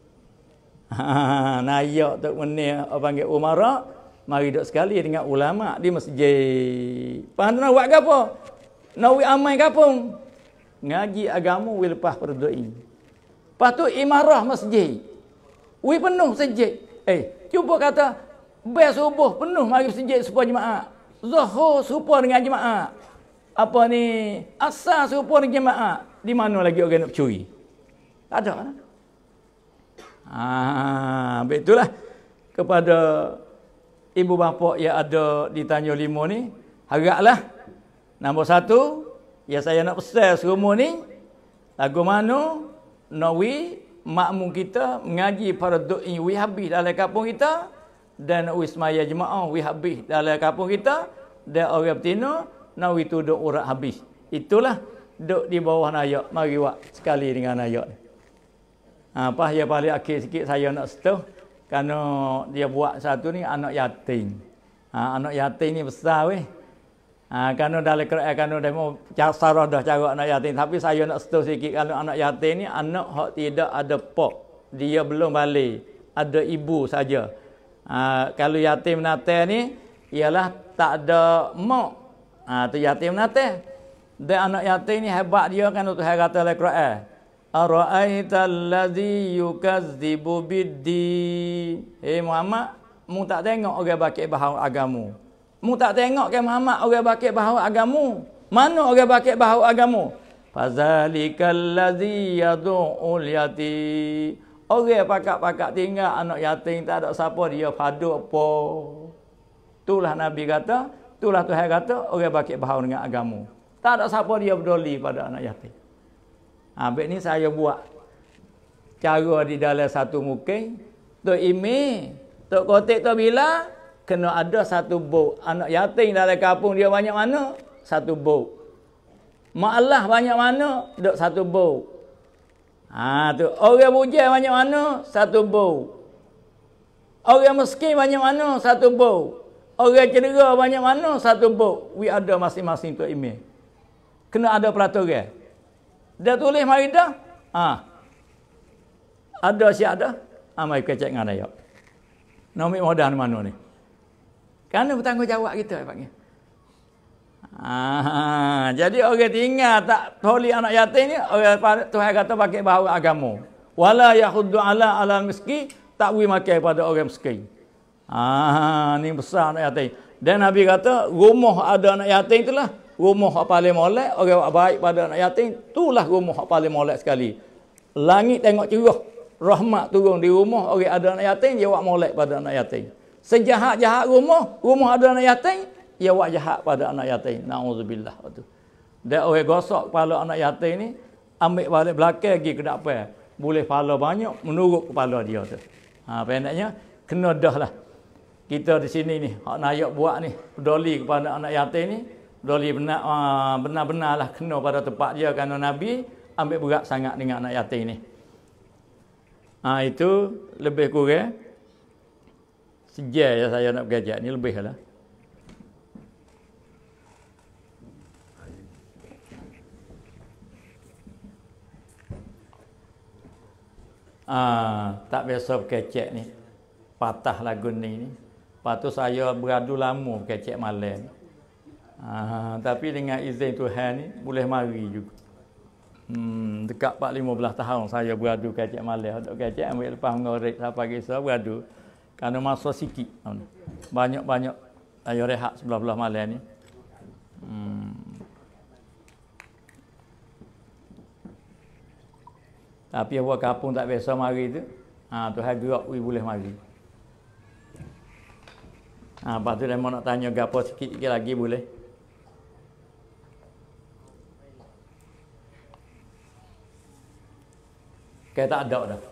Ha, nayak tak menir orang panggil umara, mari duduk sekali dengan ulama di masjid. Faham nak buat apa? Nak wi amai kapung. Ngaji agama wi lepas perdoa. Lepas tu imarah masjid. Wi penuh masjid. Eh, cuba kata bes subuh penuh mari masjid serupa jemaah. Zuhur serupa dengan jemaah. Apa ni? Asar serupa dengan jemaah. Di mana lagi orang nak curi? Tak ada lah. Ah, begitulah kepada ibu bapa yang ada di Tanjung Lima ni, haraplah nombor satu yang saya nak pesan semua ni, lagu mana nawi makmum kita mengaji fardu wi habis dalam kampung kita dan wi semaya jemaah wi habis dalam kampung kita dan orang betina nawi tu duk urat habis. Itulah duk di bawah nayak. Mari buat sekali dengan nayak ni. Ha, apa yang paling akhir sikit saya nak setuh kerana dia buat satu ni anak yatim. Ha, anak yatim ni besar weh. Ha, kerana dalam Quran kerana demo sarah dah cara anak yatim, tapi saya nak setuh sikit kalau anak yatim ni anak hak tidak ada pak. dia belum balik, ada ibu saja. Ha, kalau yatim piatu ni ialah tak ada mak. Ha, tu yatim piatu. Dan anak yatim ni hebat dia kan Tuhan kata dalam Quran. Ara'aital ladzi yukadzibu biddin. Eh Muhammad, mu tak tengok orang bakit bahawa agamu. Mu tak tengok ke Muhammad orang bakit bahawa agamu. Mana orang bakit bahawa agamu? Fazalikal ladzi yad'ul yatim. Orang pakak-pakak tinggal anak yatim tak ada siapa dia padu apa. Itulah Nabi kata, itulah Tuhan kata orang bakit bahawa dengan agamu. Tak ada siapa dia peduli pada anak yatim. Habis ni saya buat cara di dalam satu mukim. Tok Imi, Tok Kotik, Tok Bila, kena ada satu buk. Anak yatim dalam kampung dia banyak mana? Satu buk. Mak Allah banyak mana? Duk satu buk. Ha, tu. Orang bujang banyak mana? Satu buk. Orang miskin banyak mana? Satu buk. Orang cedera banyak mana? Satu buk. We ada masing-masing Tok Imi. Kena ada peraturan. Dia tulis mari dah. Ha. Ada siap dah. Ha, mari kita cek dengan dia. Nomik modan mana ni? Kerana bertanggungjawab kita panggil. Ha, jadi orang tinggal tak toli anak yatim ni, orang Tuhan kata pakai bahawa agama. Wala yahuddu ala alal miskin, tak boleh makan pada orang miskin. Ha, ni besar anak yatim. Dan Nabi kata, rumah ada anak yatim itulah rumah yang paling molek. Orang baik pada anak yatim, itulah rumah yang paling molek sekali. Langit tengok cerah, rahmat turun di rumah orang ada anak yatim, dia buat molek pada anak yatim. Sejahat-jahat rumah, rumah ada anak yatim, dia buat jahat pada anak yatim. Na'udzubillah. Dan orang gosok kepala anak yatim ni, ambil balik belakang pergi ke depan. Boleh pahala banyak, menurut kepala dia tu. Ha, pendeknya, kena dah lah. Kita di sini ni, hak nayak buat ni, peduli kepada anak yatim ni, peduli benar, uh, benar-benarlah kena pada tempat dia, kerana Nabi ambil berat sangat dengan anak yatim ni. Ha, itu lebih kurang sejak ya saya nak bergajak ni, lebih lah. Ah, tak biasa berkecek ni. Patah lagu ni ni. Lepas tu saya beradu lama berkecek malam. Ah, tapi dengan izin Tuhan ni boleh mari juga. Hmm, dekat empat lima belas tahun saya beradu kecek malam. Dok kecek ambil lepas ngorek sampai kisah beradu. Kerana masa sikit. Banyak-banyak saya rehat sebelah-belah malam ni. Hmm. Tapi orang kampung tak biasa mari tu. Ha, Tuhan gerak we boleh mari. Ha, lepas tu dia mau nak tanya gapo sikit-sikit lagi boleh. Kayak tak ada dah.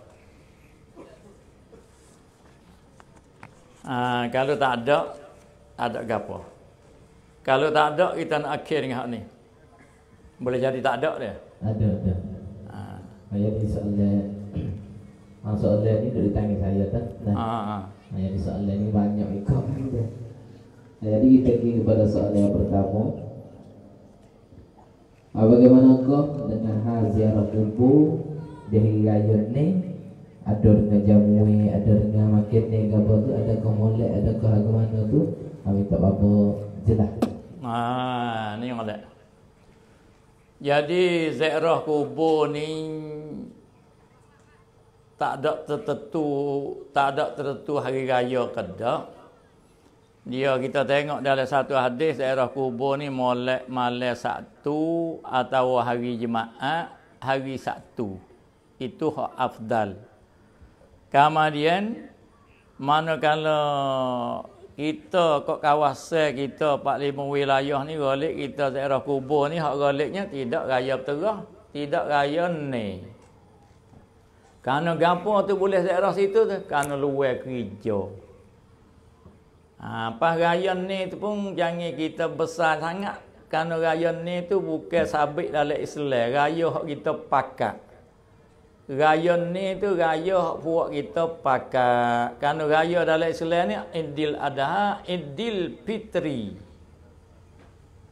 Ha, kalau tak ada, ada gapo. Kalau tak ada, kita nak akhir dengan hak ni. Boleh jadi tak ada dia? Ada, ada. Ayat di soalan, soalan ni dari tanya saya tak? Nah, ayat di soalan ni banyak ikut. Jadi kita pergi kepada soalan yang pertama. Bagaimanakah dengan hal ziarah kubur di hari raya ni? Ada dengan jamu, ada dengan makan ni, apa tu? Adakah molek, adakah bagaimana tu? Kami tak apa jelas. Ah, ni molek. Jadi ziarah kubur ni tak ada tertentu, tak ada tertentu hari raya ke tak. Dia kita tengok dalam satu hadis ziarah kubur ni molek malam Sabtu atau hari Jumaat, hari Sabtu. Itu hak afdal. Kemudian manakala kita kat kawasan kita empat lima wilayah ni galik kita ziarah kubur ni hak galiknya tidak raya terah, tidak raya ni. Kerana gapo tu boleh ziarah situ tu? Kerana luar kerja. Ha, pas raya ni tu pun jangan kita besar sangat. Kerana raya ni tu bukan sabit dalam Islam, raya hak kita pakat. Raya ni tu raya hak buat kita pakai. Kerana raya dalam Islam ni Idul Adha, Idul Fitri.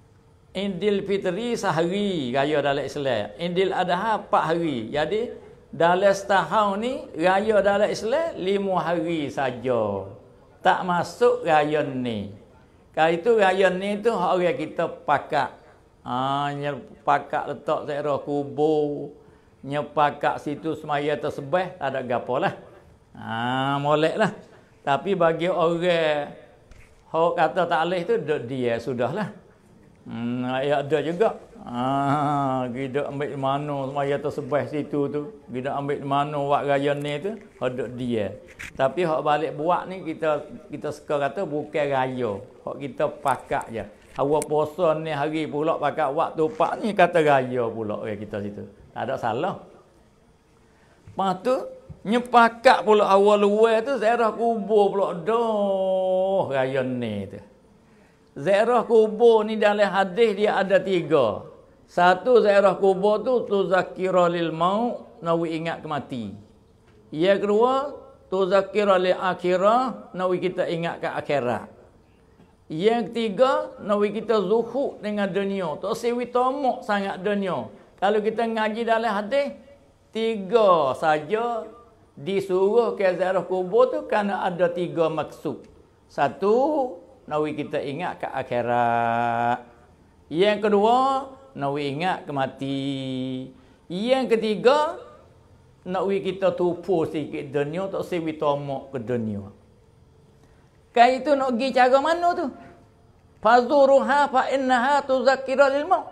Idul Fitri sehari raya dalam Islam. Idul Adha empat hari. Jadi dalam setahun ni raya dalam Islam lima hari saja. Tak masuk raya ni. Kalau itu raya ni tu orang kita pakak. Ah, ha, pakak letak daerah kubur, nyepakak situ semaya tersebeh, tak ada gapo lah. Ah, ha, molek lah. Tapi bagi orang hok kata tak boleh tu dia sudahlah. Hmm, ya ada juga. Ah, kita ambil mana semaya tersebeh situ tu, kita ambil mana buat raya ni tu, ada dia. Tapi hok balik buat ni kita kita suka kata bukan raya. Hok kita pakak je. Awal puasa ni hari pula pakak waktu pak ni kata raya pula orang kita situ. Tak ada salah. Lepas tu nyepakak pula awal luar tu ziarah kubur pula doh raya ni tu. Ziarah kubur ni dalam hadis dia ada tiga. Satu ziarah kubur tu tuzakira lil maut, nawi ingat ke mati. Yang kedua tuzakira lil akhirah, nawi kita ingat ke akhirat. Yang ketiga nawi kita zuhud dengan dunia, tak sewi tomok sangat dunia. Kalau kita ngaji dalam hadis tiga saja disuruh ke ziarah kubur tu kerana ada tiga maksud. Satu, nawi kita ingat ke akhirat. Yang kedua, nawi ingat ke mati. Yang ketiga, nawi kita tupu sikit dunia, tak sewi tomok ke dunia. Kan itu nak pergi cara mana tu? Fazuruha fa innaha tuzakkira lil maut.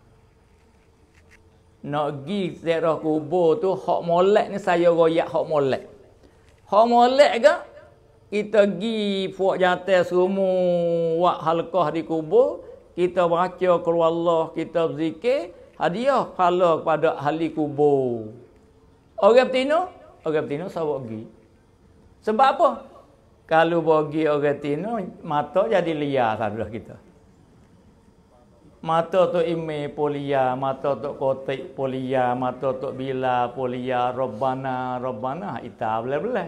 Nak pergi ziarah kubur tu hak molek ni saya royak hak molek. Hak molek ke? Kita pergi puak jantai semua buat halqah di kubur, kita baca qul huwallah, kita zikir, hadiah pahala kepada ahli kubur. Orang betino, orang betino sawak pergi. Sebab apa? Kalau bagi orang tino, mata jadi liar sahaja kita. Mata tu ime polia, mata tu kotik polia, mata tu bila polia, Rabbana, Rabbana, ita boleh-boleh.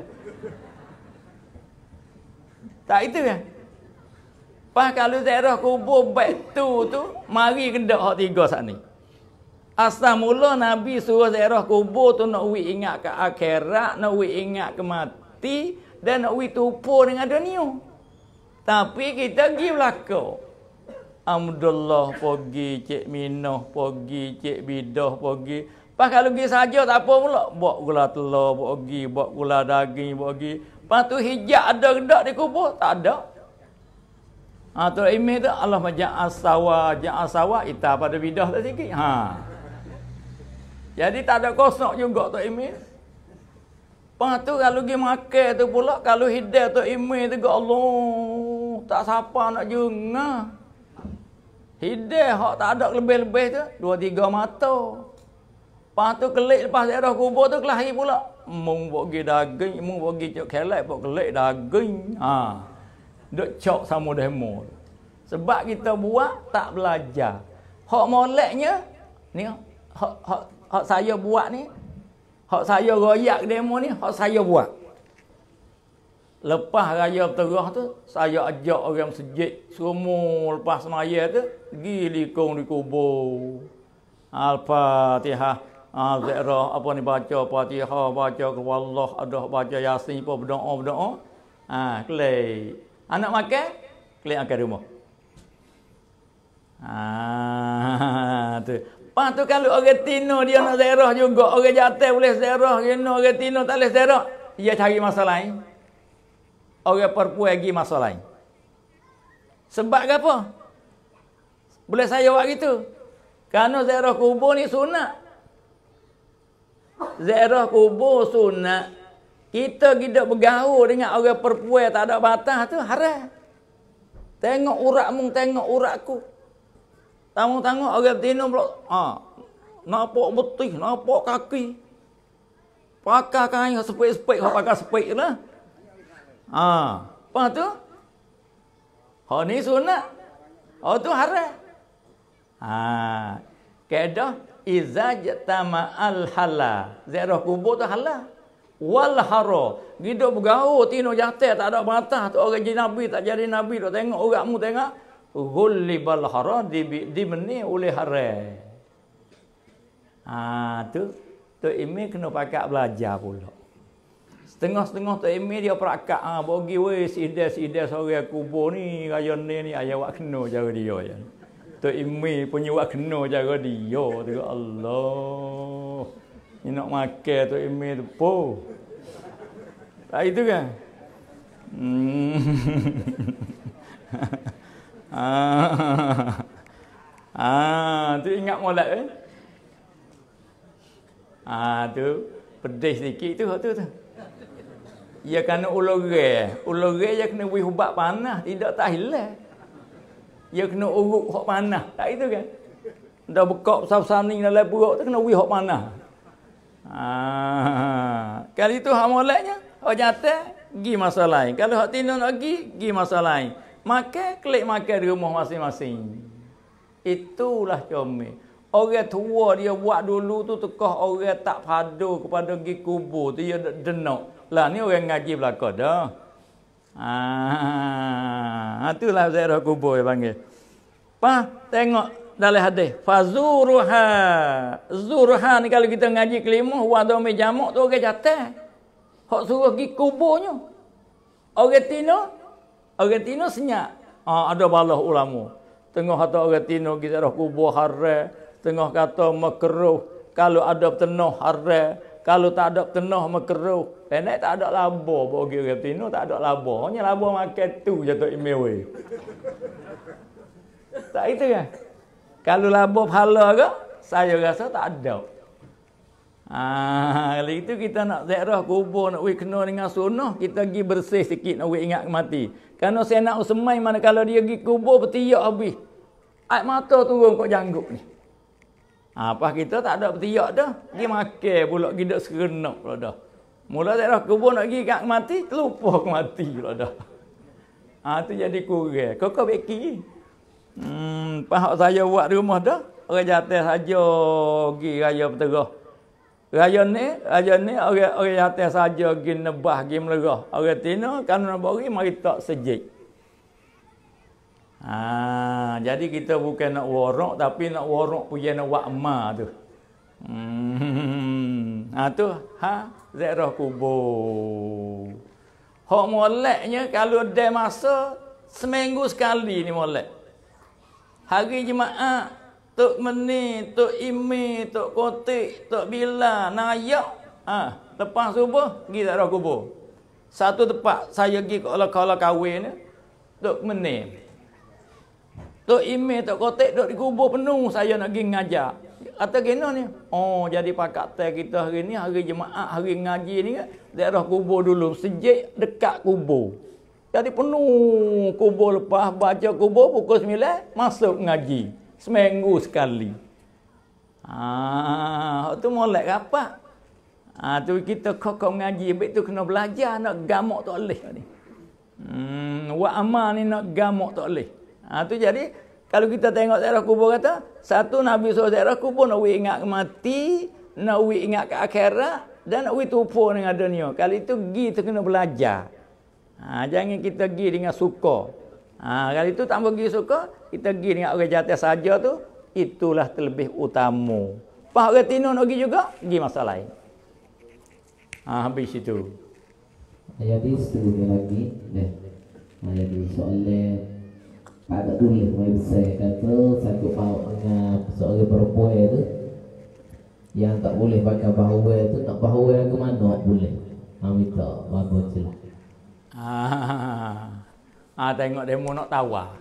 Tak itu kan? Pas kalau daerah kubur baik tu tu, mari kendak hak tiga saat ni. Asal mula Nabi suruh daerah kubur tu nak wi ingat ke akhirat, nak wi ingat ke mati, dan nak pergi tupu dengan dunia. Tapi kita pergi belakang. Alhamdulillah pergi Cik Minoh, pergi Cik Bidah, pergi. Pas kalau pergi saja tak apa pula. Buat gula telur, pergi. Buat gula daging, pergi. Lepas tu hijab ada kedak di kubur? Tak ada. Ha, tu email tu, Allah maja'as sawa, ja'as sawa, ita pada bidah tak sikit. Ha. Jadi tak ada kosong juga tu email. Lepas tu kalau pergi makan tu pula, kalau hidayah tu imej tu, Allah, tak siapa nak jengah. Hidayah hak tak ada lebih-lebih tu, dua tiga mata. Lepas tu kelik lepas daerah kubur tu kelahi pula. Mung bagi daging, mung bagi cok kelek, bagi kelik daging. Ha. Duk cok sama demo. Sebab kita buat tak belajar. Hak moleknya ni hak hak hak saya buat ni, hak saya royak demo ni, hak saya buat. Lepas raya terah tu, saya ajak orang masjid semua lepas semaya tu pergi likung di kubur. Al-Fatihah, al-Zikrah, apa ni baca Fatihah, baca Allah, ada baca Yasin, apa berdoa-berdoa. Ha, kelai. Anak makan, kelai akan rumah. Ha, tu. Lepas tu kalau orang tino dia nak ziarah juga, orang jantan boleh ziarah, orang tino tak boleh ziarah, dia cari masa lain. Orang perempuan pergi masa lain. Sebab apa? Boleh saya buat gitu? Kerana ziarah kubur ni sunat. Ziarah kubur sunat. Kita tidak bergaul dengan orang perempuan tak ada batas tu haram. Tengok uratmu, tengok uratku. Tengok-tengok orang betina pula. Ha. Nampak betih, nampak kaki. Pakai kain sepik-sepik, pakai sepik lah. Ha. Lepas tu, hak ni sunat. Hak tu haram. Ha. Kaedah izajtama al-halal. Ziarah kubur tu halal. Wal hara. Hidup bergaul tino jantan tak ada batas. Tu orang jadi nabi tak jadi nabi, tu tengok uratmu tengok. Ghullibal hara di dimeni oleh haram. Ha tu Tok Imi kena pakak belajar pula. Setengah-setengah Tok Imi dia perakak ah bagi weh sides-sides orang kubur ni raya ni ni ayah wak kena cara dia ya. Tok Imi punya wak kena cara dia tu Allah. Ni nak makan Tok Imi tu po. Tak itu kan? Hmm. ah. ah, tu ingat molek eh? Ah, tu pedih sikit tu tu tu. Ya kena ulore, ulore dia kena wih ubat panas, tidak tak hilang. Dia kena urut hok panas, tak itu kan? Dah bekak besar-besar ni dalam perut tu kena wih hok panas. Ah, kali tu hak moleknya, hak jatuh gi masa lain. Kalau hak tino nak gi, gi masa lain. Makan, klik makan di rumah masing-masing. Itulah comel. Orang tua dia buat dulu tu tekah orang tak padu kepada pergi kubur tu dia denok. Lah ni orang ngaji belaka dah. Ah, itulah ziarah kubur dia panggil. Pa tengok dalam hadis, fazuruha. Zuruha ni kalau kita ngaji kelima wa dhammi jamak tu orang jatah. Hak suruh pergi kuburnya. Orang tino, orang tino senyap. Ah, ada balah ulama. Tengah kata orang tino pergi ziarah kubur haram. Tengah kata makruh, kalau ada petenah haram, kalau tak ada petenah makruh. Pendek tak ada laba bagi orang tino, tak ada laba. Hanya laba makan tu je Tok Imi weh. Tak itu kan? Kalau laba pahala ke, saya rasa tak ada. Ah, kalau itu kita nak ziarah kubur, nak weh kena dengan sunnah, kita pergi bersih sikit nak weh ingat mati. Kerana saya nak Usmai mana kalau dia pergi kubur bertiak habis. Air mata turun kok janggut ni. Apa kita tak ada bertiak dah. Pergi makan pula, pergi duduk serenok pula dah. Mula tak dah kubur nak pergi kat mati, terlupa ke mati pula dah. Ha, tu jadi kurang. Kau kau beki. Hmm, pahak saya buat di rumah dah. Orang jatuh saja pergi raya berterah. Raya ni, raya ni orang orang jatuh saja pergi nebah, pergi melerah. Orang tina kan nak bagi mari tak sejik. Ah, jadi kita bukan nak warok tapi nak warok punya nak wak ma tu. Hmm. Ha tu ha ziarah kubur. Hak moleknya kalau ada masa seminggu sekali ni molek. Hari Jumaat Tok Meni, Tok Imi, Tok Kotik, Tok Bila, Nayak. Ah, lepas subuh pergi ziarah kubur. Satu tempat saya pergi kalau kalau kahwin ni Tok Meni. Tok Imi, Tok Kotik duduk di kubur penuh saya nak pergi ngajak. Kata gini ni. Oh, jadi pakat teh kita hari ni, hari Jumaat, hari ngaji ni kan. Daerah kubur dulu. Sejik dekat kubur. Jadi penuh kubur lepas baca kubur pukul sembilan, masuk ngaji. Seminggu sekali. Ah, tu molek apa? Ah, tu kita kokok ngaji. Habis tu kena belajar nak gamak tak boleh ni. Hmm, wa amal ni nak gamak tak boleh. Ha, tu jadi kalau kita tengok ziarah kubur kata satu Nabi suruh ziarah kubur nak we ingat mati, nak we ingat ke akhirat dan nak we tupu dengan dunia. Kalau itu pergi tu kena belajar. Ha, jangan kita pergi dengan suka. Ha, kalau itu tak pergi suka, kita pergi dengan orang jatuh saja tu, itulah terlebih utama. Pak orang tino nak pergi juga, pergi masa lain. Ha, habis itu. Jadi seterusnya lagi, deh. Jadi soalnya ada tulis mai besar kata satu paut dengan seorang perempuan tu yang tak boleh pakai bahawa tu nak bahawa ke mana tak boleh. Kami tak bagus je. Ah. Ah, tengok demo nak tawar.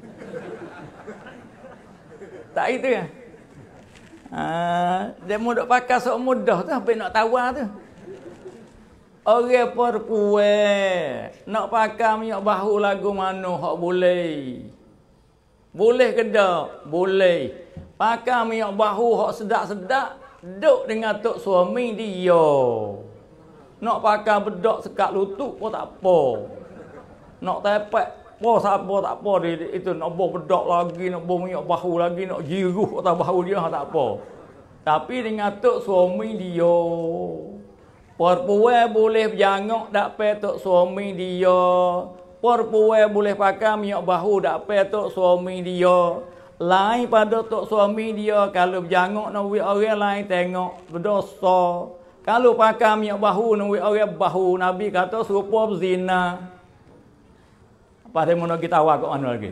Tak itu kan? Ah, demo dok pakai sok mudah tu sampai nak tawar tu. Orang perempuan nak pakai minyak bahu lagu mana hak boleh. Boleh ke tak? Boleh. Pakai minyak bahu hak sedap-sedap, duk dengan tok suami dia. Nak pakai bedak sekat lutut pun tak apa. Nak tepek pun siapa tak apa dia, itu nak bawa bedak lagi, nak bawa minyak bahu lagi, nak jiruh atas bahu dia tak apa. Tapi dengan tok suami dia. Perempuan boleh berjangok tak payah tok suami dia. Perempuan boleh pakai minyak bahu tak payah tok suami dia. lain pada tok suami dia kalau berjanguk nak wik orang lain tengok berdosa. Kalau pakai minyak bahu nak wik orang bahu, Nabi kata serupa berzina. Apa dia nak kita awak kat mana lagi?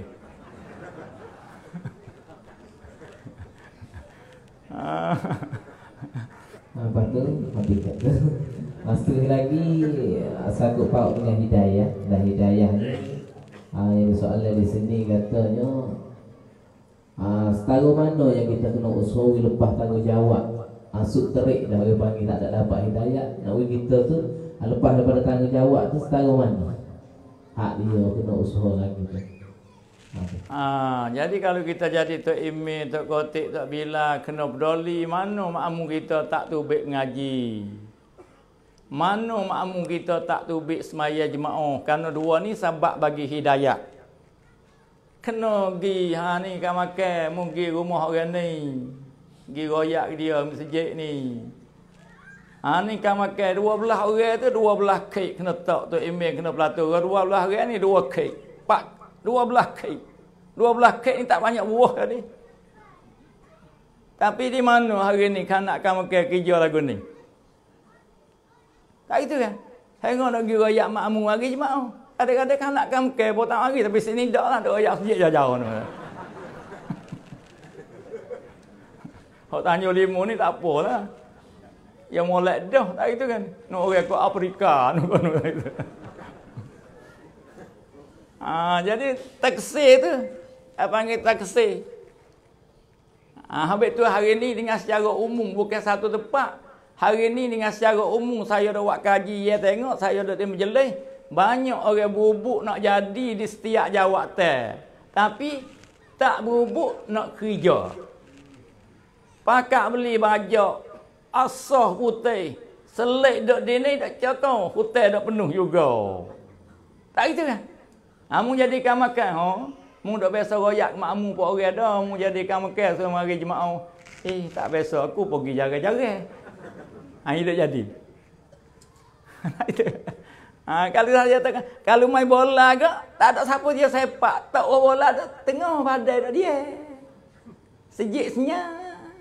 Lepas tu Nabi kata masa lagi sanggup paut dengan hidayah. Dah hidayah ni ha, yang soalan di sini katanya ha, setaruh mana yang kita kena usaha lepas tanggungjawab. Asuk terik dah orang panggil tak ada dapat hidayah. Nak kita tu lepas daripada tanggungjawab tu setaruh mana hak dia kena usaha lagi tu. Ah, jadi kalau kita jadi tok email, tok kotik, tok bila kena peduli mana makmum kita tak tubik ngaji. Mana makmum kita tak tubik semaya jemaah. Kerana dua ni sebab bagi hidayah. Kena pergi ha ni kan makan, mungkin rumah orang ni. Pergi royak dia masjid ni. Ha ni kan makan dua belah orang tu dua belah kek kena tok tok email kena pelatur. Dua belah orang ni dua kek. Pak dua belah kek. Dua belah kek ni tak banyak buah tadi. Tapi di mana hari ni kanak-kanak makan kerja lagu ni? Tak itu kan? Tengok nak pergi royak makmum hari jemaah. Kadang-kadang kanak-kanak makan pun tak mari. Tapi sini tak lah. Duk royak sejak jauh-jauh ni. Hak tanya lima ni tak apalah. Yang molek dah. Tak itu kan? Nak orang ke Afrika. Nak itu. Ah, jadi taksir tu, apa panggil taksir. Ah, habis tu hari ni dengan secara umum bukan satu tempat. Hari ni dengan secara umum saya dah buat kaji ya tengok saya dah menjelis banyak orang berubuk nak jadi di setiap jawatan. Tapi tak berubuk nak kerja. Pakak beli baju asah putih, selik dok dini dak cakap, putih dak penuh juga. Tak gitu kan? Amu jadikan makan, ha? Mu dak biasa royak makmu pun orang dah, mu jadikan makan semua hari jemaah. Eh, tak biasa aku pergi jaga-jaga. Ha, ini tak jadi. Ha, kalau saya katakan, kalau main bola ke, tak ada siapa dia sepak, tak bola tengah badai dak dia. Sejik senyap.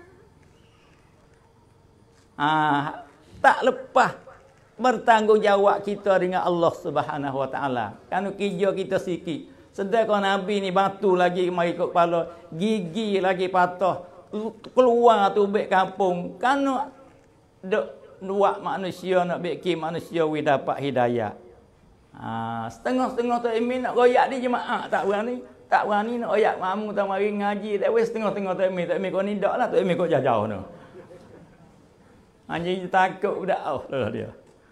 Ha, tak lepas bertanggungjawab kita dengan Allah Subhanahu Wa Taala. Kan kerja kita sikit. Sedangkan Nabi ni batu lagi mari kat kepala, gigi lagi patah, keluar tu bek kampung. Kan dok buat manusia nak bikin manusia we dapat hidayah. Ha, setengah-setengah tu imin nak royak di jemaah tak berani. Tak berani nak royak makmum tak mari ngaji. Tak weh setengah-setengah tu imin, tak imin kau ni dak lah, tu imin kau jauh-jauh tu. Anjing takut budak oh lah dia.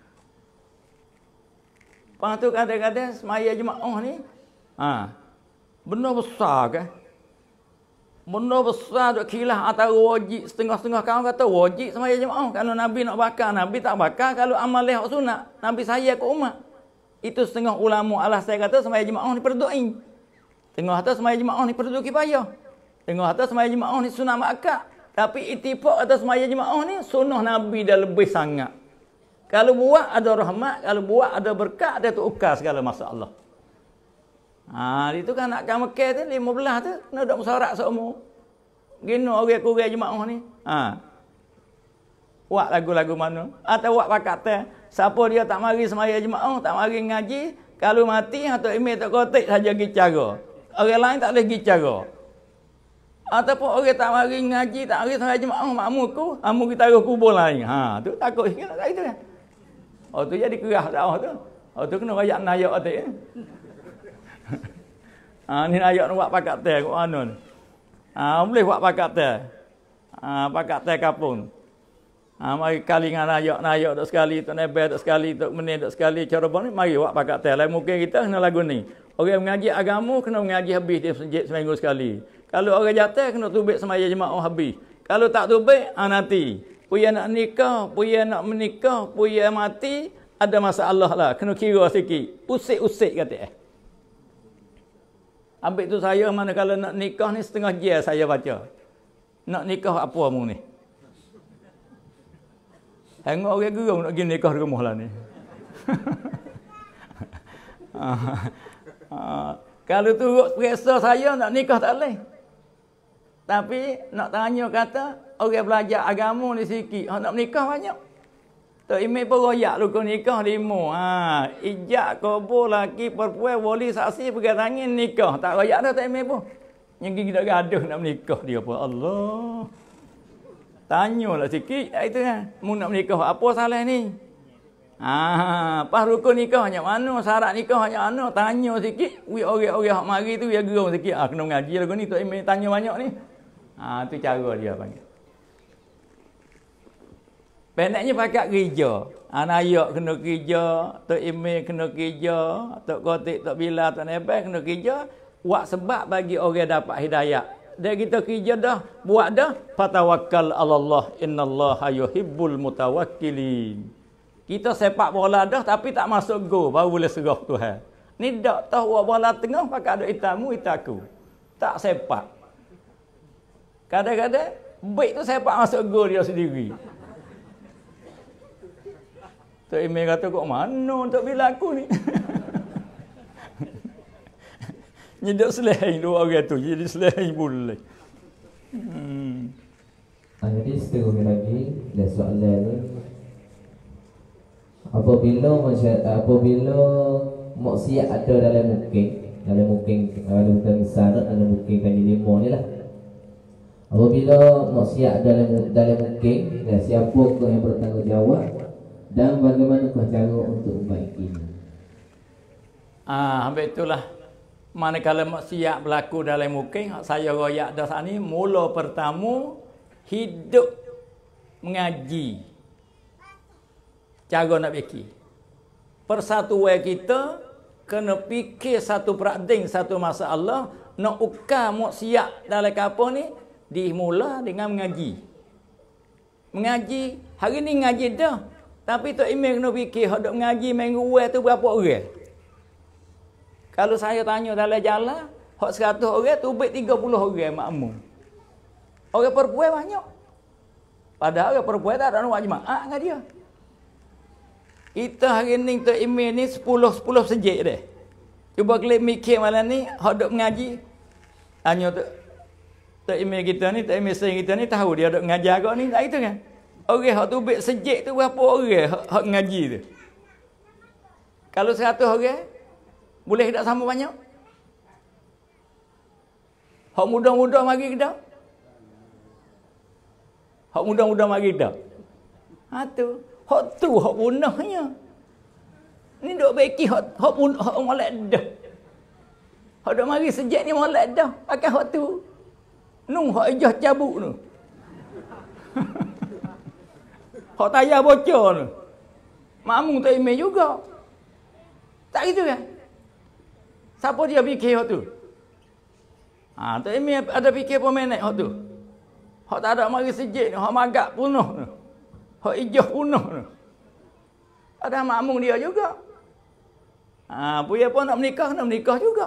Lepas tu kadang-kadang semaya jemaah ni, ha, benda besar ke? Benda besar duk kilah antara wajib setengah-setengah kawan kata wajib semaya jemaah. Kalau Nabi nak bakar, Nabi tak bakar. Kalau amal leh sunat, Nabi saya ke umat. Itu setengah ulama Allah saya kata semaya jemaah ni perlu ain. Tengah atas semaya jemaah ni perlu kifayah. Tengah atas semaya jemaah ni sunat makak. Tapi ittifaq atas semaya jemaah ni sunnah Nabi dah lebih sangat. Kalau buat ada rahmat, kalau buat ada berkat, ada tukar segala masalah. Ha, itu kan nak kamu Mekah tu lima belas tu kena dak musyarat seumur. Gino orang kurang jemaah ni. Ha. Buat lagu-lagu mana? Atau buat pakat siapa dia tak mari semaya jemaah, tak mari ngaji, kalau mati atau email tak kotak saja pergi cara. Orang lain tak boleh pergi cara. Ataupun orang tak mari ngaji, tak mari semaya jemaah, makmumku, amu kita taruh kubur lain. Ha, tu takut sikit tak itu kan. Oh tu jadi kerah dakwah tu. Oh tu kena rayak nayak atik. Ha ni nayak nak buat pakat teh kat mana ni. Ha boleh buat pakat teh. Ha pakat teh kapung. Ha mari kali dengan nayak-nayak dak sekali, tok nebel dak sekali, tok menit dak sekali cara bon ni mari buat pakat teh. Lain mungkin kita kena lagu ni. Orang mengaji agama kena mengaji habis dia masjid seminggu sekali. Kalau orang jatuh kena tubik semaya jemaah habis. Kalau tak tubik ha nanti puya nak nikah, puya nak menikah, puya mati, ada masalah lah. Kena kira sikit. Usik-usik kata eh. Habis tu saya mana kalau nak nikah ni setengah jam saya baca. Nak nikah apa mu ni? Tengok orang geram nak pergi nikah di rumah lah ni. ha, ha, kalau turut periksa saya nak nikah tak boleh. Tapi nak tanya kata orang belajar agama ni sikit, hak nak menikah banyak. Tok Imam pun royak rukun nikah lima. Ha, ijab kabul laki perempuan wali saksi pegang tangan nikah. Tak royak dah Tok Imam pun. Yang kita gaduh nak menikah dia pun Allah. Tanyalah sikit itu kan. Mu nak menikah apa salah ni? Ah, pas rukun nikah hanya mana, syarat nikah hanya mana, tanya sikit. Wi orang-orang hak mari tu dia gerung sikit. Ah kena mengaji lagu ni Tok Imam tanya banyak ni. Ah tu cara dia panggil. Pendeknya pakat kerja. Anak ayak kena kerja, Tok Imam kena kerja, Tok Kotik, Tok Bila, Tok Nebel kena kerja. Buat sebab bagi orang dapat hidayah. Dia kita kerja dah, buat dah, fatawakkal 'alallah innallaha yuhibbul mutawakkilin. Kita sepak bola dah tapi tak masuk gol baru boleh serah Tuhan. Ni dak tahu buat bola tengah pakai ada itamu itaku. Tak sepak. Kadang-kadang baik tu sepak masuk gol dia sendiri. Tok Imam kata kok mana untuk bila aku ni. Nyedak selain dua orang tu jadi selain boleh. Hmm. Jadi seterusnya lagi ada soalan ni. Apabila masyarakat, apabila maksiat ada dalam mukim, dalam mukim kalau kita misalnya dalam mukim kali lima ni lah. Apabila maksiat dalam dalam mukim, dan siapa yang bertanggungjawab dan bagaimana cara untuk membaiki? Ah, habis itulah. Manakala maksiat berlaku dalam mukim, saya royak dah sini mula pertama hidup mengaji. Cara nak fikir. Persatuan kita kena fikir satu perating, satu masalah. Nak ukar maksiat dalam kapal ni, dimula dengan mengaji. Mengaji, hari ni ngaji dah. Tapi Tok Imam kena fikir, hendak mengaji minggu awal tu berapa orang? Kalau saya tanya dalam jalan, hak seratus orang tu baik tiga puluh orang makmum. Orang perempuan banyak. Padahal orang perempuan tak ada nak buat jemaah dengan dia. Kita hari ni Tok Imam ni sepuluh sepuluh sejik dah. Cuba klik mikir malam ni, hak duk mengaji. Tanya Tok Tok Imam kita ni, Tok Imam sering kita ni tahu dia duk mengajar agak ni, tak itu kan? Orang hak tu baik sejik tu berapa orang hak, hak mengaji tu? Kalau seratus orang, boleh tak sama banyak? Hak mudah-mudah mari kita? Hak mudah-mudah mari kita? Ha tu. Hak tu hak punahnya. Ni duk baiki hak hak pun hak molek dah. Hak dak mari sejak ni molek dah. Pakai hak tu. Nung hak ijah cabuk tu. Hak tayar bocor tu. Makmum Tok Imam juga. Tak gitu kan? Siapa dia fikir hak tu? Ha, Tok Imam ada fikir pemenek hak tu. Hak tak ada mari sejak ni, hak magak punuh tu. Hak ijah punah tu. Ada makmum dia juga. Ha, puya pun nak menikah, nak menikah juga.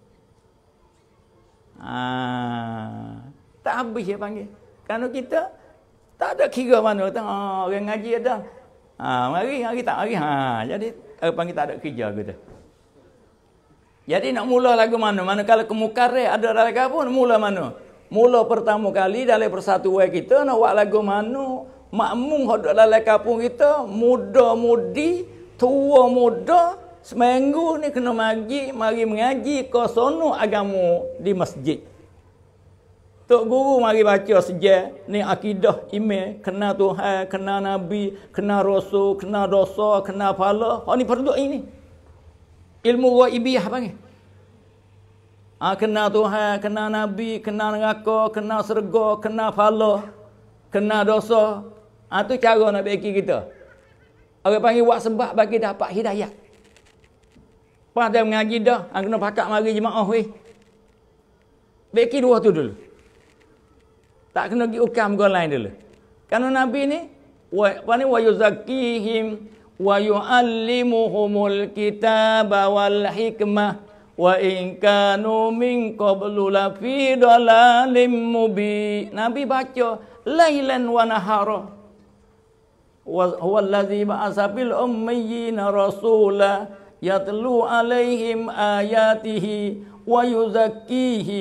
Ha, tak habis dia panggil. Kerana kita tak ada kira mana. Kata, oh, orang ngaji ada. Ha, mari, mari tak mari. Ha, jadi, orang panggil tak ada kerja kita. Jadi nak mula lagu mana? Manakala kemukaran ada dalam kapun, mula mana? Mula pertama kali dalam persatuan kita, nak buat lagu mana? Makmum hak dalam kampung kita, muda-mudi, tua-muda, seminggu ni kena magi, mari mengaji ke sono agama di masjid. Tok guru mari baca sejarah ni akidah iman, kena Tuhan, kena Nabi, kena Rasul, kena dosa, kena pahala. Hak ni perlu ini. Ilmu ghaibiyah panggil. Ah, kena Tuhan, kena Nabi, kena neraka, kena syurga, kena pahala, kena dosa. Ah, tu cara nak bagi kita. Orang panggil buat sebab bagi dapat hidayah. Pas dia mengaji dah, ah, kena pakak mari jemaah weh. Bagi dua tu dulu. Tak kena pergi ukam ke lain dulu. Kerana Nabi ni, wa apa ni wa yuzakkihim wa yuallimuhumul kitaba wal hikmah wa in kanu min qablu la fi dhalalim mubin. Nabi baca lailan wa nahara. Wa huwa allazi ba'atsa bil ummiyina rasula yatlu alaihim ayatihi wa yuzakkihim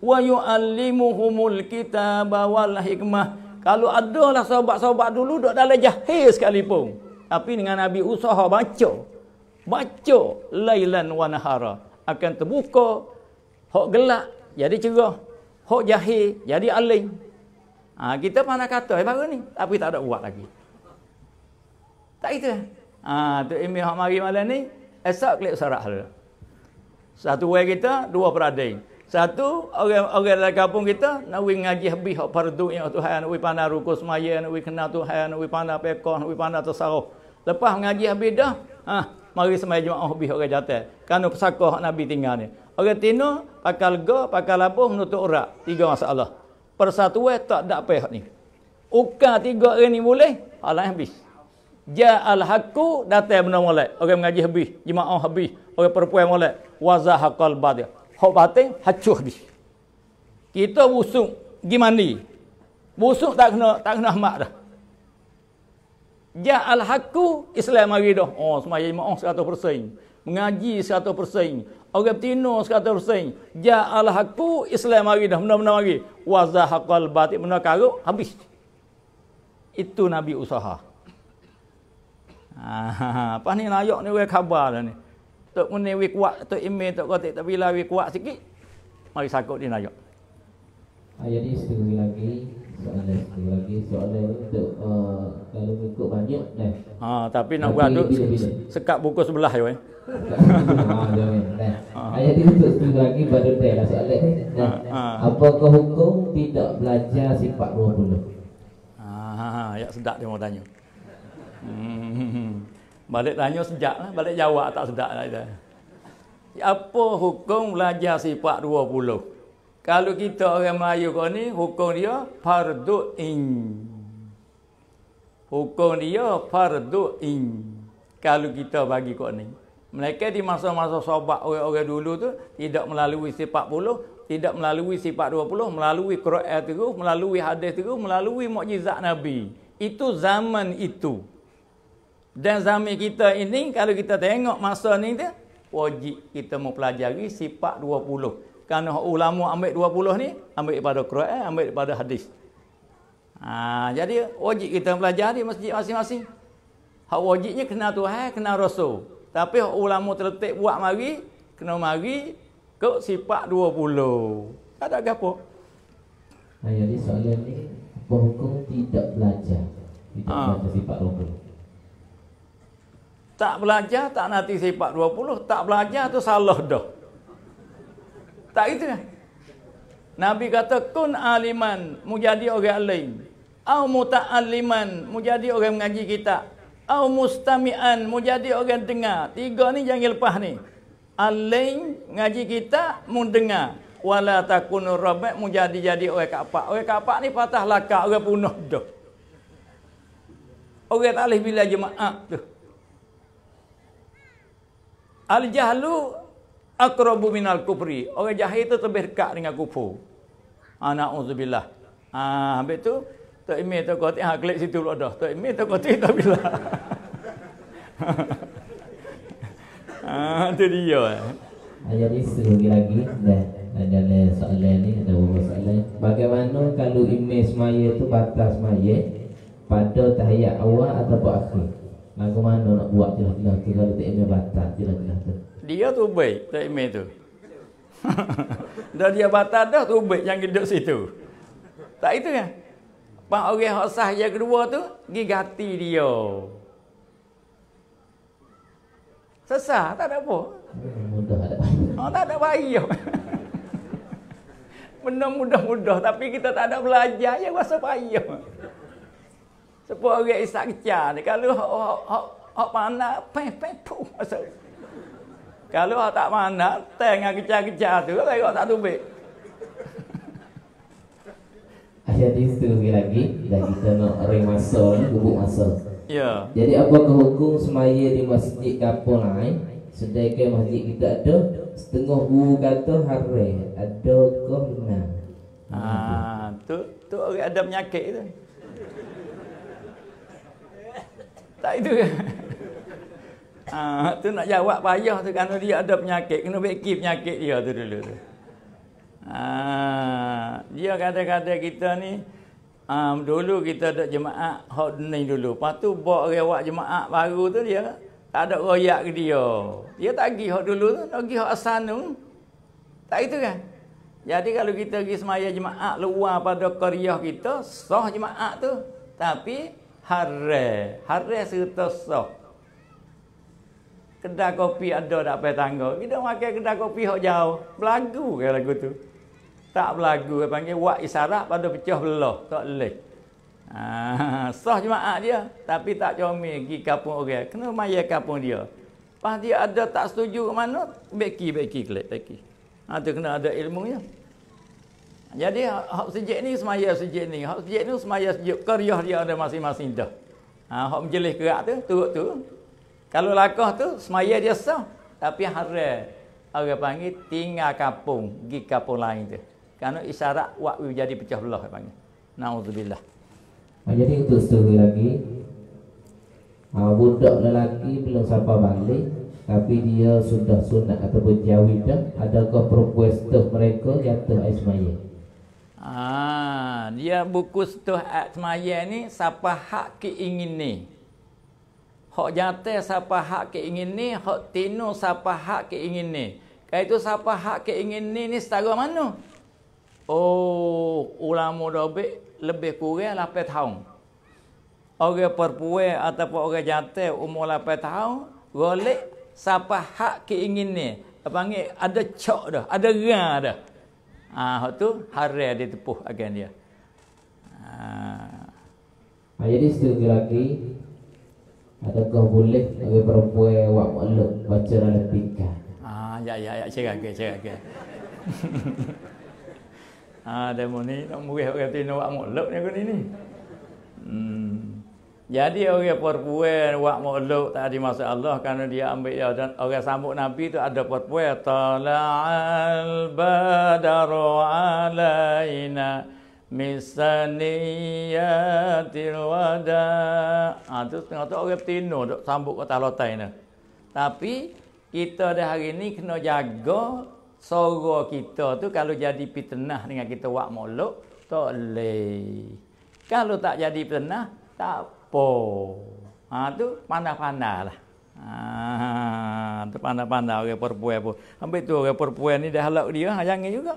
wa yu'allimuhumul kitaba wal hikmah. Kalau adalah sahabat-sahabat dulu duk dalam jahil sekalipun, tapi dengan Nabi usaha baca. Baca lailan wa nahara, akan terbuka hok gelap jadi cerah, hok jahil jadi alim. Ha, kita pandai kata eh baru ni, tapi tak ada buat lagi. Tak itu. Ha, tu email hok mari malam ni, esok klik sarah hala. Satu way kita, dua peradai. Satu, orang orang dalam kampung kita nak wi ngaji habis hak fardu yang Tuhan, nak wi pandai rukuk semaya, nak wi kenal Tuhan, nak wi pandai pekoh, nak wi pandai tasawuf. Lepas ngaji habis dah, ha, mari semaya Jumaat habis orang jatuh. Kerana pesakah Nabi tinggal ni. Orang tino pakai lega, pakai labuh menutup urat. Tiga masalah. Persatuan tak ada apa ni. Ukar tiga orang ni boleh, halang habis. Ja'al haqqu datang benar molek. Orang mengaji habis, jemaah habis, orang perempuan molek. Wa zahaqal batil. Hak batin hancur habis. Kita busuk pergi mandi. Busuk tak kena tak kena ahmak dah. Ja'al haqqu Islam mari dah. Oh semaya jemaah seratus persen. Mengaji seratus persen. Orang tino seratus persen. Ja'al haqqu Islam mari dah, benar-benar mari. Wa zahaqal batil, benar karuk habis. Itu Nabi usaha. Ah, apa ni layak ni we khabar dah ni. Tok muni we kuat, tok email tok kotak tak bila we kuat sikit. Mari sakut dia layak. Ah, jadi sekali lagi soalan sekali lagi soalan untuk uh, kalau ikut banyak dah. Ha, tapi nak buat duk sekat buku sebelah je. Ha, jangan. Nah. Ayat ini untuk sekali lagi baru dah lah soalan ni. Nah. Apakah hukum tidak belajar sifat dua puluh? Ah, ya sedap dia mau tanya. Hmm. Balik tanya sejak lah, balik jawab tak sedap lah kita. Apa hukum belajar sifat dua puluh? Kalau kita orang Melayu kau ni, hukum dia fardu in. Hukum dia fardu in. Kalau kita bagi kau ni. Mereka di masa-masa sahabat orang-orang dulu tu tidak melalui sifat puluh, tidak melalui sifat dua puluh, melalui Quran terus, melalui hadis terus, melalui mukjizat Nabi. Itu zaman itu. Dan zaman kita ini, kalau kita tengok masa ni tu, wajib kita mempelajari sifat dua puluh. Kerana ulama ambil dua puluh ni, ambil daripada Quran, ambil daripada hadis. Ha, jadi wajib kita pelajari masjid masing-masing. Hak wajibnya kena Tuhan, kena Rasul. Tapi hak ulama terletak buat mari, kena mari ke sifat dua puluh. Tak ada apa. Ha, jadi soalan ni, apa hukum tidak belajar? Tidak ha. belajar sifat dua puluh. Tak belajar, tak nanti sifat dua puluh. Tak belajar tu salah dah. Tak itu kan? Nabi kata, kun aliman, mu jadi orang alim. Au muta'alliman, mu jadi orang mengaji kitab. Au mustami'an, mu jadi orang dengar. Tiga ni jangan lepas ni. Alim, ngaji kitab, mu dengar. Wala takunu rabbak, mu jadi-jadi orang kapak. Orang kapak ni patah lakak, orang punah dah. Orang tak boleh bila jemaah tu. Al-jahlu aqrabu minal kufri. Orang jahil tu lebih dekat dengan kufur. Ana auzubillah. Ah, habis tu tok email tok kotik ha klik situ pula dah. Tok email tok kotik tak bila. Ah, tu dia. Jadi sekali lagi dah ada soalan ni, ada beberapa soalan. Bagaimana kalau email semaya tu batas semaya pada tahiyat awal atau akhir? Bagaimana nak buat jelas-jelas tu kalau tak email batas jelas-jelas tu? Dia tu baik, tak email tu. Dah dia batas dah tu baik yang duduk situ. Tak itu kan? Pak orang hak sah yang kedua tu pergi gati dia. Sesah, tak ada apa. Hmm, mudah ada bahaya. Oh, tak ada bahaya. Benda mudah-mudah tapi kita tak ada belajar ya rasa bahaya. Sebab orang Islam kecil ni kalau hak hak hak pandai peh peh puh masa. Kalau hak tak pandai tengah kecil-kecil tu baik tak tubik. Jadi sekali lagi dan kita nak ring masa ni gubuk masa. Ya. Jadi apakah hukum semaya di masjid kapal lain sedangkan masjid kita ada setengah guru kata haram ada ke benar? Ah, tu tu orang ada penyakit tu. Tak itu kan? Ah, tu nak jawab payah tu kerana dia ada penyakit, kena beki penyakit dia tu dulu tu. Ah, dia kadang-kadang kita ni um, dulu kita ada jemaah hak ni dulu. Lepas tu bawa orang buat jemaah baru tu dia tak ada royak ke dia. Dia tak pergi hak dulu tu, nak pergi hak asal tu. Tak itu kan? Jadi kalau kita pergi semaya jemaah luar pada qaryah kita, sah jemaah tu. Tapi haram, haram serta sah. Kedai kopi ada tak pakai tangga. Kita makan kedai kopi hak jauh. Berlagu ke lagu tu? Tak berlagu. Dia panggil wak isyarat pada pecah belah. Tak boleh. Ha, sah jemaah dia. Tapi tak comel pergi kampung orang. Kena maya kampung dia. Pas dia ada tak setuju ke mana, beki, beki, kelip, beki. Ha, tu kena ada ilmunya. Jadi hak sejak ni semaya sejak ni. Hak sejak ni semaya sejak qaryah dia ada masing-masing dah. Ha, hak menjelih kerak tu, turut tu. Kalau lakah tu semaya dia sah, tapi haram. Orang panggil tinggal kampung, pergi kampung lain tu. Kerana isyarat waktu jadi pecah belah panggil. Nauzubillah. Ha, jadi untuk story lagi, ha, budak lelaki belum sampai balik, tapi dia sudah sunat ataupun jawab dah. Adakah perpuestus mereka jatuh air semaya? Ah, dia buku setuh air semaya ni siapa hak keingin ni. Hak jatuh siapa hak keingin ni, hak tino siapa hak keingin ni. Kalau itu siapa hak keingin ni ni setara mana? Oh, ulama dobek lebih kurang lapan tahun. Orang perempuan ataupun orang jantan umur lapan tahun, golek siapa hak keingin ni. Panggil ada cok dah, ada rang dah. Ah, hak tu haram dia tepuh akan dia. Ah. Ha, jadi sekali lagi, adakah boleh orang perempuan wak maklum baca dalam tingkah? Ah, ya ya ya, cerah ke, cerah ke. Ah, demo ni nak murih orang tino wak maklum ni gini ni. Hmm. Jadi orang perempuan wak maklum tak ada masalah kerana dia ambil dia dan orang sambut Nabi tu ada perempuan tala'al badaru alaina misaniyatil wada. Ah tu tengok tu orang tino duk sambut kota lotai ni. Tapi kita dah hari ni kena jaga suara kita tu kalau jadi fitnah dengan kita wak maklum tak boleh. Kalau tak jadi fitnah tak apa. Ha tu pandai-pandai lah. Ha tu pandai-pandai orang perempuan pun. Ambil tu orang perempuan ni dah halak dia, jangan juga.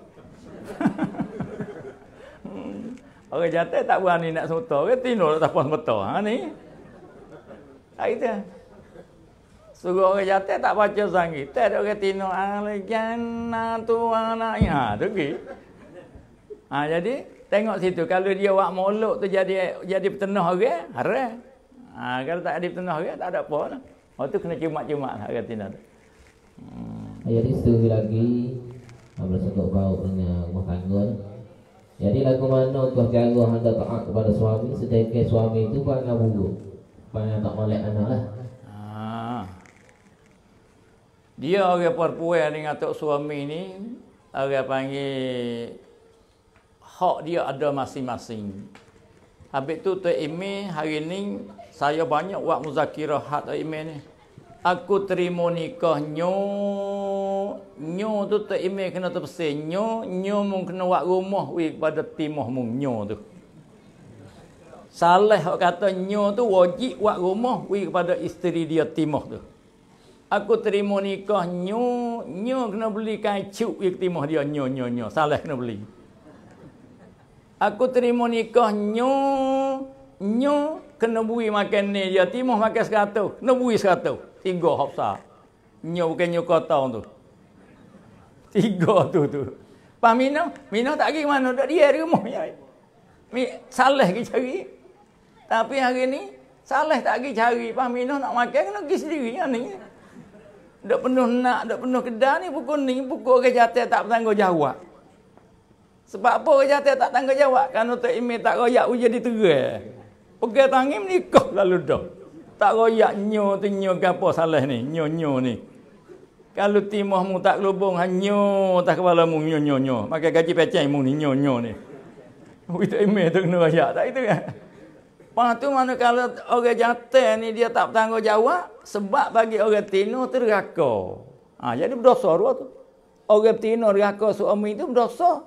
Orang jantan tak berani nak semeta, orang tino tak puas semeta. Ha ni. Tak itu. Suruh orang jantan tak baca sanggit. Tak ada orang tino al-jannatu anaknya. Ha tu pergi. Ha jadi tengok situ kalau dia wak molok tu jadi jadi petenah orang, haram. Ha kalau tak ada petenah orang tak ada apa lah. Oh tu kena ciumat-ciumat lah kata dia tu. Hmm. Jadi sekali lagi bersangkut bau dengan rumah tangga. Jadi lagu mana kau cara anda taat kepada suami sedangkan suami itu perangai buruk. Perangai tak molek anak lah. Ha. Dia orang perempuan dengan tok suami ni orang panggil hak dia ada masing-masing. Habis tu Tok Imi hari ni saya banyak buat muzakirah hak Tok Imi ni. Aku terima nikah nyo. Nyo tu Tok Imi kena terpesih. Nyo, nyo mung kena buat rumah wi pada timah mung nyo tu. Saleh hak kata nyo tu wajib buat rumah wi kepada isteri dia timah tu. Aku terima nikah nyo, nyo kena beli kayu wi ke timah dia nyo nyo nyo. Saleh kena beli. Aku terima nikah nyo, nyo kena bui makan ni dia timah makan seratus, kena bui seratus. Tiga hafsah. Nyo bukan nyo kotong tu. Tiga tu tu. Pak Mino, Mino tak pergi mana, duduk dia di rumah ya. Mi Saleh pergi cari. Tapi hari ni Saleh tak pergi cari, Pak Mino nak makan kena pergi sendiri ya ni. Dak penuh nak, dak penuh kedai ni pukul ni, pukul orang jatuh tak bertanggungjawab. Sebab apa orang jatuh tak tanggungjawab? Kerana Tok Imi tak royak uji diterai. Pegang tangan nikah lalu dah. Tak royak nyo tu nyo gapo salah ni, nyo nyo ni. Kalau timahmu tak lubung hanyo tak kepala mu nyo nyo nyo. Maka gaji pecah mu ni nyo nyo ni. Tok Imi tu kena royak tak itu kan? Lepas tu mana kalau orang jantan ni dia tak bertanggungjawab sebab bagi orang tino tergaka. Ha, jadi berdosa dua tu. Orang betina derhaka suami itu berdosa.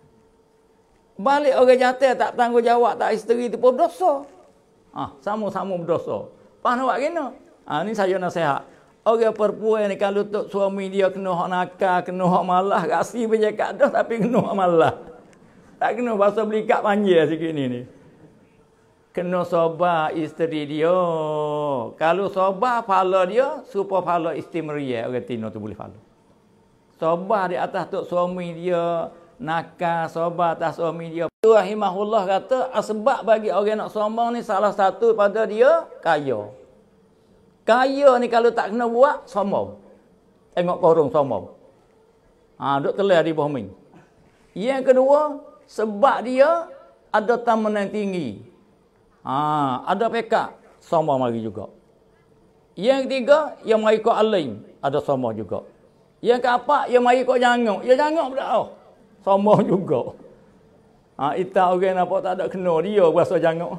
Balik orang jantan tak tanggungjawab tak isteri itu pun berdosa. Ah, sama-sama berdosa. Pas nak buat kena. Ah, ni saya nasihat. Orang perempuan ni kalau tok suami dia kena hak nakal, kena hak malah, rasi bercakap dah tapi kena hak malah. Tak kena bahasa belikat panjang sikit ni ni. Kena sabar isteri dia. Kalau sabar pahala dia, supaya pahala istimeria orang tino tu boleh pahala. Sabar di atas tok suami dia, nakal, sabar atas suami dia. Rahimahullah kata, sebab bagi orang nak sombong ni salah satu pada dia kaya. Kaya ni kalau tak kena buat, sombong. Tengok korong sombong. Ha, duk telah di bawah min. Yang kedua, sebab dia ada tamanan tinggi. Ha, ada pekat, sombong mari juga. Yang ketiga, yang mari kau alim, ada sombong juga. Yang keempat, yang mari kau jangok. Ya jangok pula. Oh. Sombong juga. Ha, ita orang nampak tak ada kena dia berasa jangok.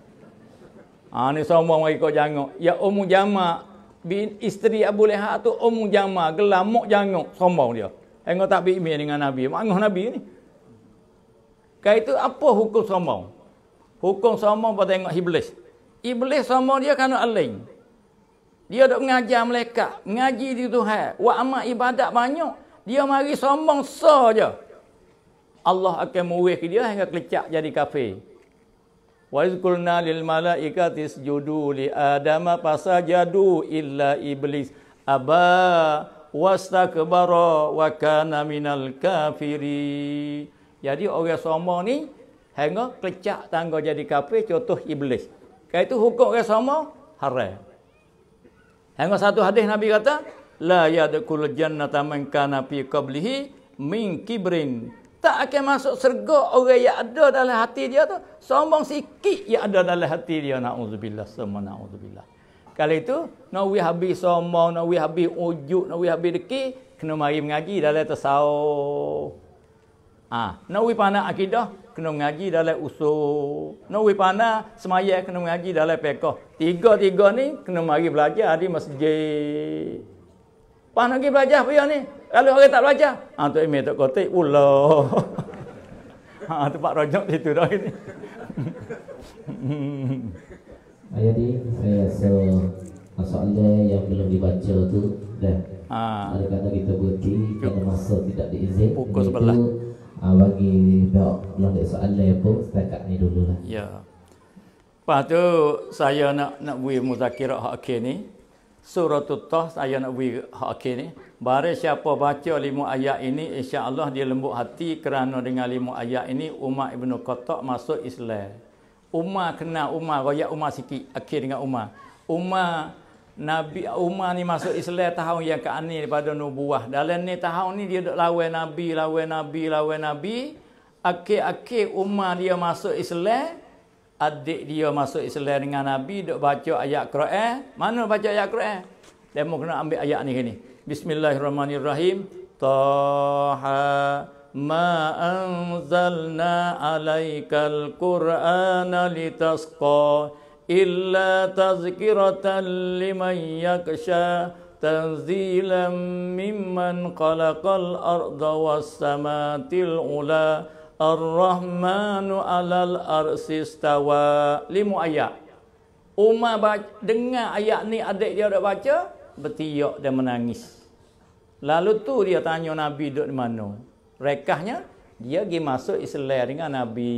Ha, ni sombong mari kau jangok. Ya Ummu Jama, bin isteri Abu Lahab tu Ummu Jama, gelar mok jangok, sombong dia. Engkau tak bimbing dengan Nabi. Mangah Nabi ni. Kau itu apa hukum sombong? Hukum sombong pada tengok iblis. Iblis sombong dia kerana aling. Dia duk mengajar malaikat, mengaji di Tuhan. Wa amal ibadat banyak. Dia mari sombong saja. Allah akan muwih dia hingga kelecak jadi kafir. Wa izkulna lil malaikati isjudu li adama fasajadu illa iblis aba wastakbara wa kana minal kafiri. Jadi orang sombong ni hingga kelecak tangga jadi kafir, contoh iblis. Kalau itu hukum orang sombong haram. Hingga satu hadis Nabi kata, la yadkhulul jannata man kana fi qablihi min kibrin. Tak akan masuk syurga orang yang ada dalam hati dia tu sombong sikit yang ada dalam hati dia. Na'udzubillah, semua na'udzubillah. Kalau itu, nak we habis sombong, nak we habis ujuk, nak we habis deki, kena mari mengaji dalam tasawuf. Ah, nak we pandai akidah, kena mengaji dalam usul. Nak we pandai semaya, kena mengaji dalam fiqh. Tiga-tiga ni kena mari belajar di masjid. Pas nak pergi belajar apa ni? Kalau orang tak belajar, ha tu email tak kotik pula. Ha tempat rojak situ dah ini. Jadi saya rasa masalah yang belum dibaca tu dah. Ha. Ada kata kita berhenti kerana masa tidak diizin. Pukul sebelah. Ha, bagi pihak belum ada soalan pun setakat ni dululah. Ya. Lepas tu saya nak nak buat muzakirah hak akhir ni. Surah Taha saya nak beri hak akhir ni. Barang siapa baca lima ayat ini, insya-Allah dia lembut hati kerana dengan lima ayat ini Umar Ibn Khattab masuk Islam. Umar kenal Umar, royak Umar sikit akhir dengan Umar. Umar Nabi Umar ni masuk Islam tahun yang ke-enam daripada nubuah. Dalam ni tahun ni dia duk lawan Nabi, lawan Nabi, lawan Nabi. Akhir-akhir Umar dia masuk Islam. Adik dia masuk Islam dengan Nabi, duk baca ayat Quran. Mana baca ayat Quran? Dia mau kena ambil ayat ni gini. Bismillahirrahmanirrahim. Taha ma anzalna alaikal Qur'ana litasqa illa tazkiratan liman yaksha tanzilan mimman khalaqal arda was samatil ula Ar-Rahmanu alal arsi istawa. Lima ayat. Umar baca, dengar ayat ni adik dia dah baca, bertiak dan menangis. Lalu tu dia tanya Nabi duduk di mana. Rekahnya, dia pergi masuk Islam dengan Nabi.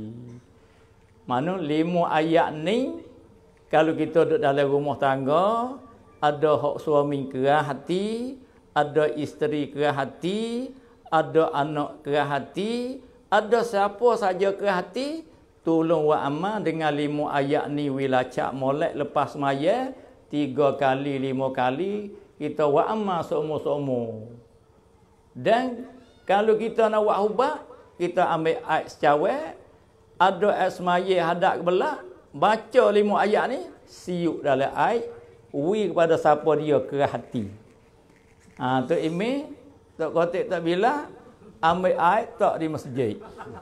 Mana lima ayat ni, kalau kita duduk dalam rumah tangga, ada hak suami kerah hati, ada isteri kerah hati, ada anak kerah hati, ada siapa saja ke hati, tolong wa amal dengan lima ayat ni wilacak molek lepas maya, tiga kali, lima kali, kita wa amal seumur-seumur. Dan kalau kita nak buat ubat, kita ambil ayat secawai, ada ayat semaya hadap ke belah, baca lima ayat ni, siuk dalam ayat, wi kepada siapa dia ke hati. Ha, tu email, tak kotik tak bila, ambil air tak di masjid.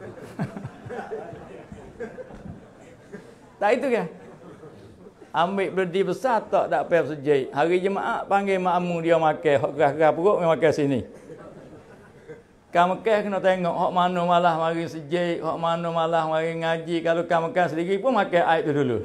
Tak itu kan? Ambil berdi besar tak tak pergi masjid. Hari Jumaat panggil makmum dia makan, hak gerah-gerah perut makan sini. Kat Mekah kena tengok hak mana malah mari sejik, hak mana malah mari ngaji. Kalau kat Mekah sendiri pun makan air tu dulu.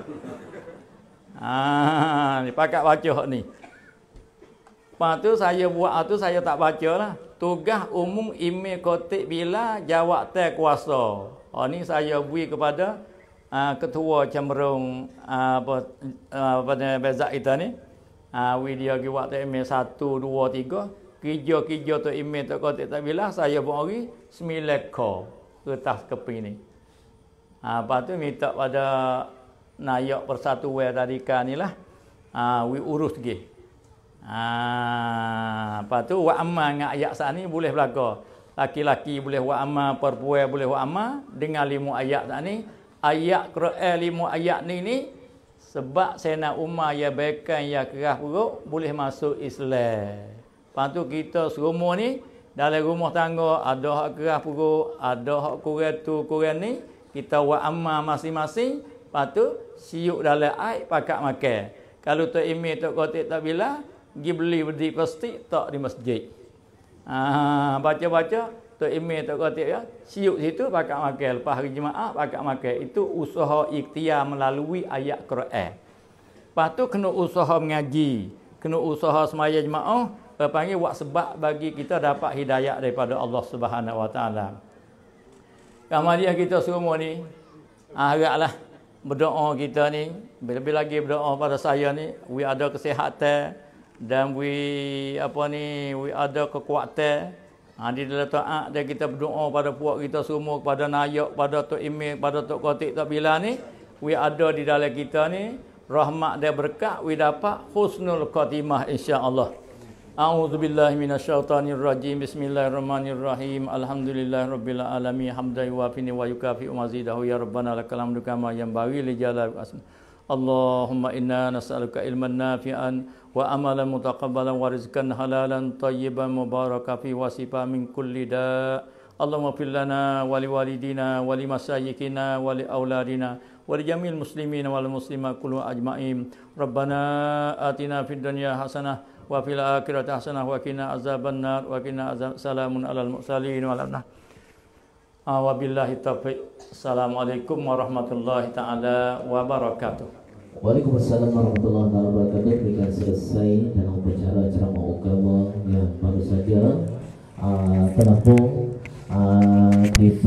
Ah, ni pakat baca hak ni. Lepas tu saya buat tu saya tak baca lah. Tugas umum email kotik bila jawab teh kuasa. Oh ni saya beri kepada uh, ketua cenderung uh, apa uh, pada bezak kita ni. Ah uh, dia pergi buat teh email satu dua tiga. Kerja-kerja tu email tu kotik tak bila saya buat hari sembilan ko kertas keping ni. Ah uh, lepas tu minta pada nayak persatuan tadika ni lah. Ah uh, we urus lagi. Ah, lepas tu wa amma dengan ayat saat ni boleh berlaku. Laki-laki boleh wa amma, perempuan boleh wa amma dengan lima ayat saat ni. Ayat Quran lima ayat ni ni sebab Sayyidina Umar ya baikan ya keras perut boleh masuk Islam. Lepas tu kita semua ni dalam rumah tangga ada hak keras perut, ada hak kurang tu kurang ni, kita wa amma masing-masing. Lepas tu siuk dalam air pakat makan. Kalau tu email tu kotik tak bila pergi beli beli plastik tak di masjid. Ah, baca-baca tu email tu kotik ya, siuk situ pakat makan. Lepas hari Jumaat pakat makan. Itu usaha ikhtiar melalui ayat Quran. Lepas tu kena usaha mengaji, kena usaha semaya jemaah, panggil buat sebab bagi kita dapat hidayah daripada Allah Subhanahu Wa Taala. Kemudian kita semua ni haraplah berdoa kita ni, lebih lagi berdoa pada saya ni, we ada kesihatan dan we apa ni we ada kekuatan. Ha, di dalam taat dan kita berdoa pada puak kita semua, kepada nayak, pada tok email, pada tok kotik tak bila ni, we ada di dalam kita ni rahmat dan berkat, we dapat husnul khatimah insya-Allah. A'udzubillahi minasyaitonir rajim. Bismillahirrahmanirrahim. Alhamdulillahirabbil alamin. Hamdan yuwafi wa yukafi mazidahu ya rabbana lakal hamdu kama yanbaghi li jalali asma. Allahumma inna nas'aluka ilman nafi'an wa amalan mutaqabbalan wa rizqan halalan tayyiban mubarakan fi wa sifa min kulli da. Allahumma fil lana wa li walidina wa li masyayikhina wa li auladina wa li jamil muslimin wal muslimat kullu ajma'in. Rabbana atina fid dunya hasanah wa fil akhirati hasanah wa qina azaban nar wa qina azab. Salamun alal mursalin walhamdulillah. Wabillahi taufiq. Assalamualaikum warahmatullahi taala wabarakatuh. Waalaikumsalam warahmatullahi taala wabarakatuh. Dengan selesai dalam upacara ceramah agama yang baru saja uh, telah pun uh,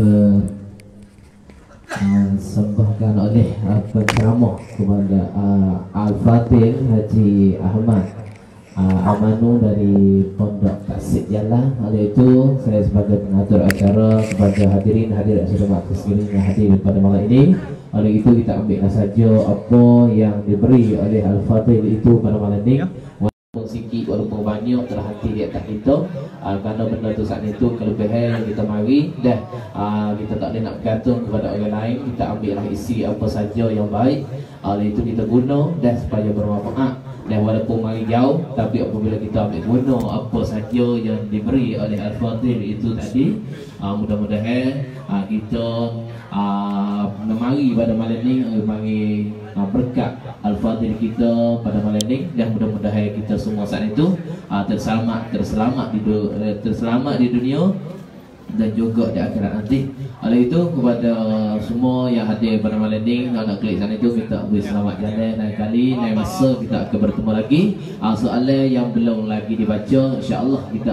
dipersembahkan uh, oleh uh, penceramah kepada uh, Al-Fatih Haji Ahmad uh, Amanu dari Pondok Tasik Jalan. Oleh itu saya sebagai pengatur acara kepada hadirin hadirat sedaya sekalian yang hadir pada malam ini. Oleh itu kita ambillah saja apa yang diberi oleh Al-Fatih itu pada malam ini. Walaupun sikit walaupun banyak terhati di atas kita, uh, kerana benda tu saat itu kelebihan yang kita mari dah uh, kita tak boleh nak bergantung kepada orang lain. Kita ambillah isi apa saja yang baik. Oleh itu kita guna dan supaya bermanfaat. Dan walaupun mari jauh, tapi apabila kita ambil guna apa saja yang diberi oleh Al-Fatih itu tadi, uh, mudah-mudahan uh, kita uh, mari pada malam ni uh, mari uh, berkat Al-Fatih kita pada malam ni, dan mudah-mudahan kita semua saat itu uh, terselamat terselamat di du, uh, terselamat di dunia dan juga di akhirat nanti. Oleh itu kepada semua yang hadir pada malam ini, nak nak klik sana itu minta beri selamat jalan lain kali, lain masa kita akan bertemu lagi. Uh, soalan yang belum lagi dibaca, insya-Allah kita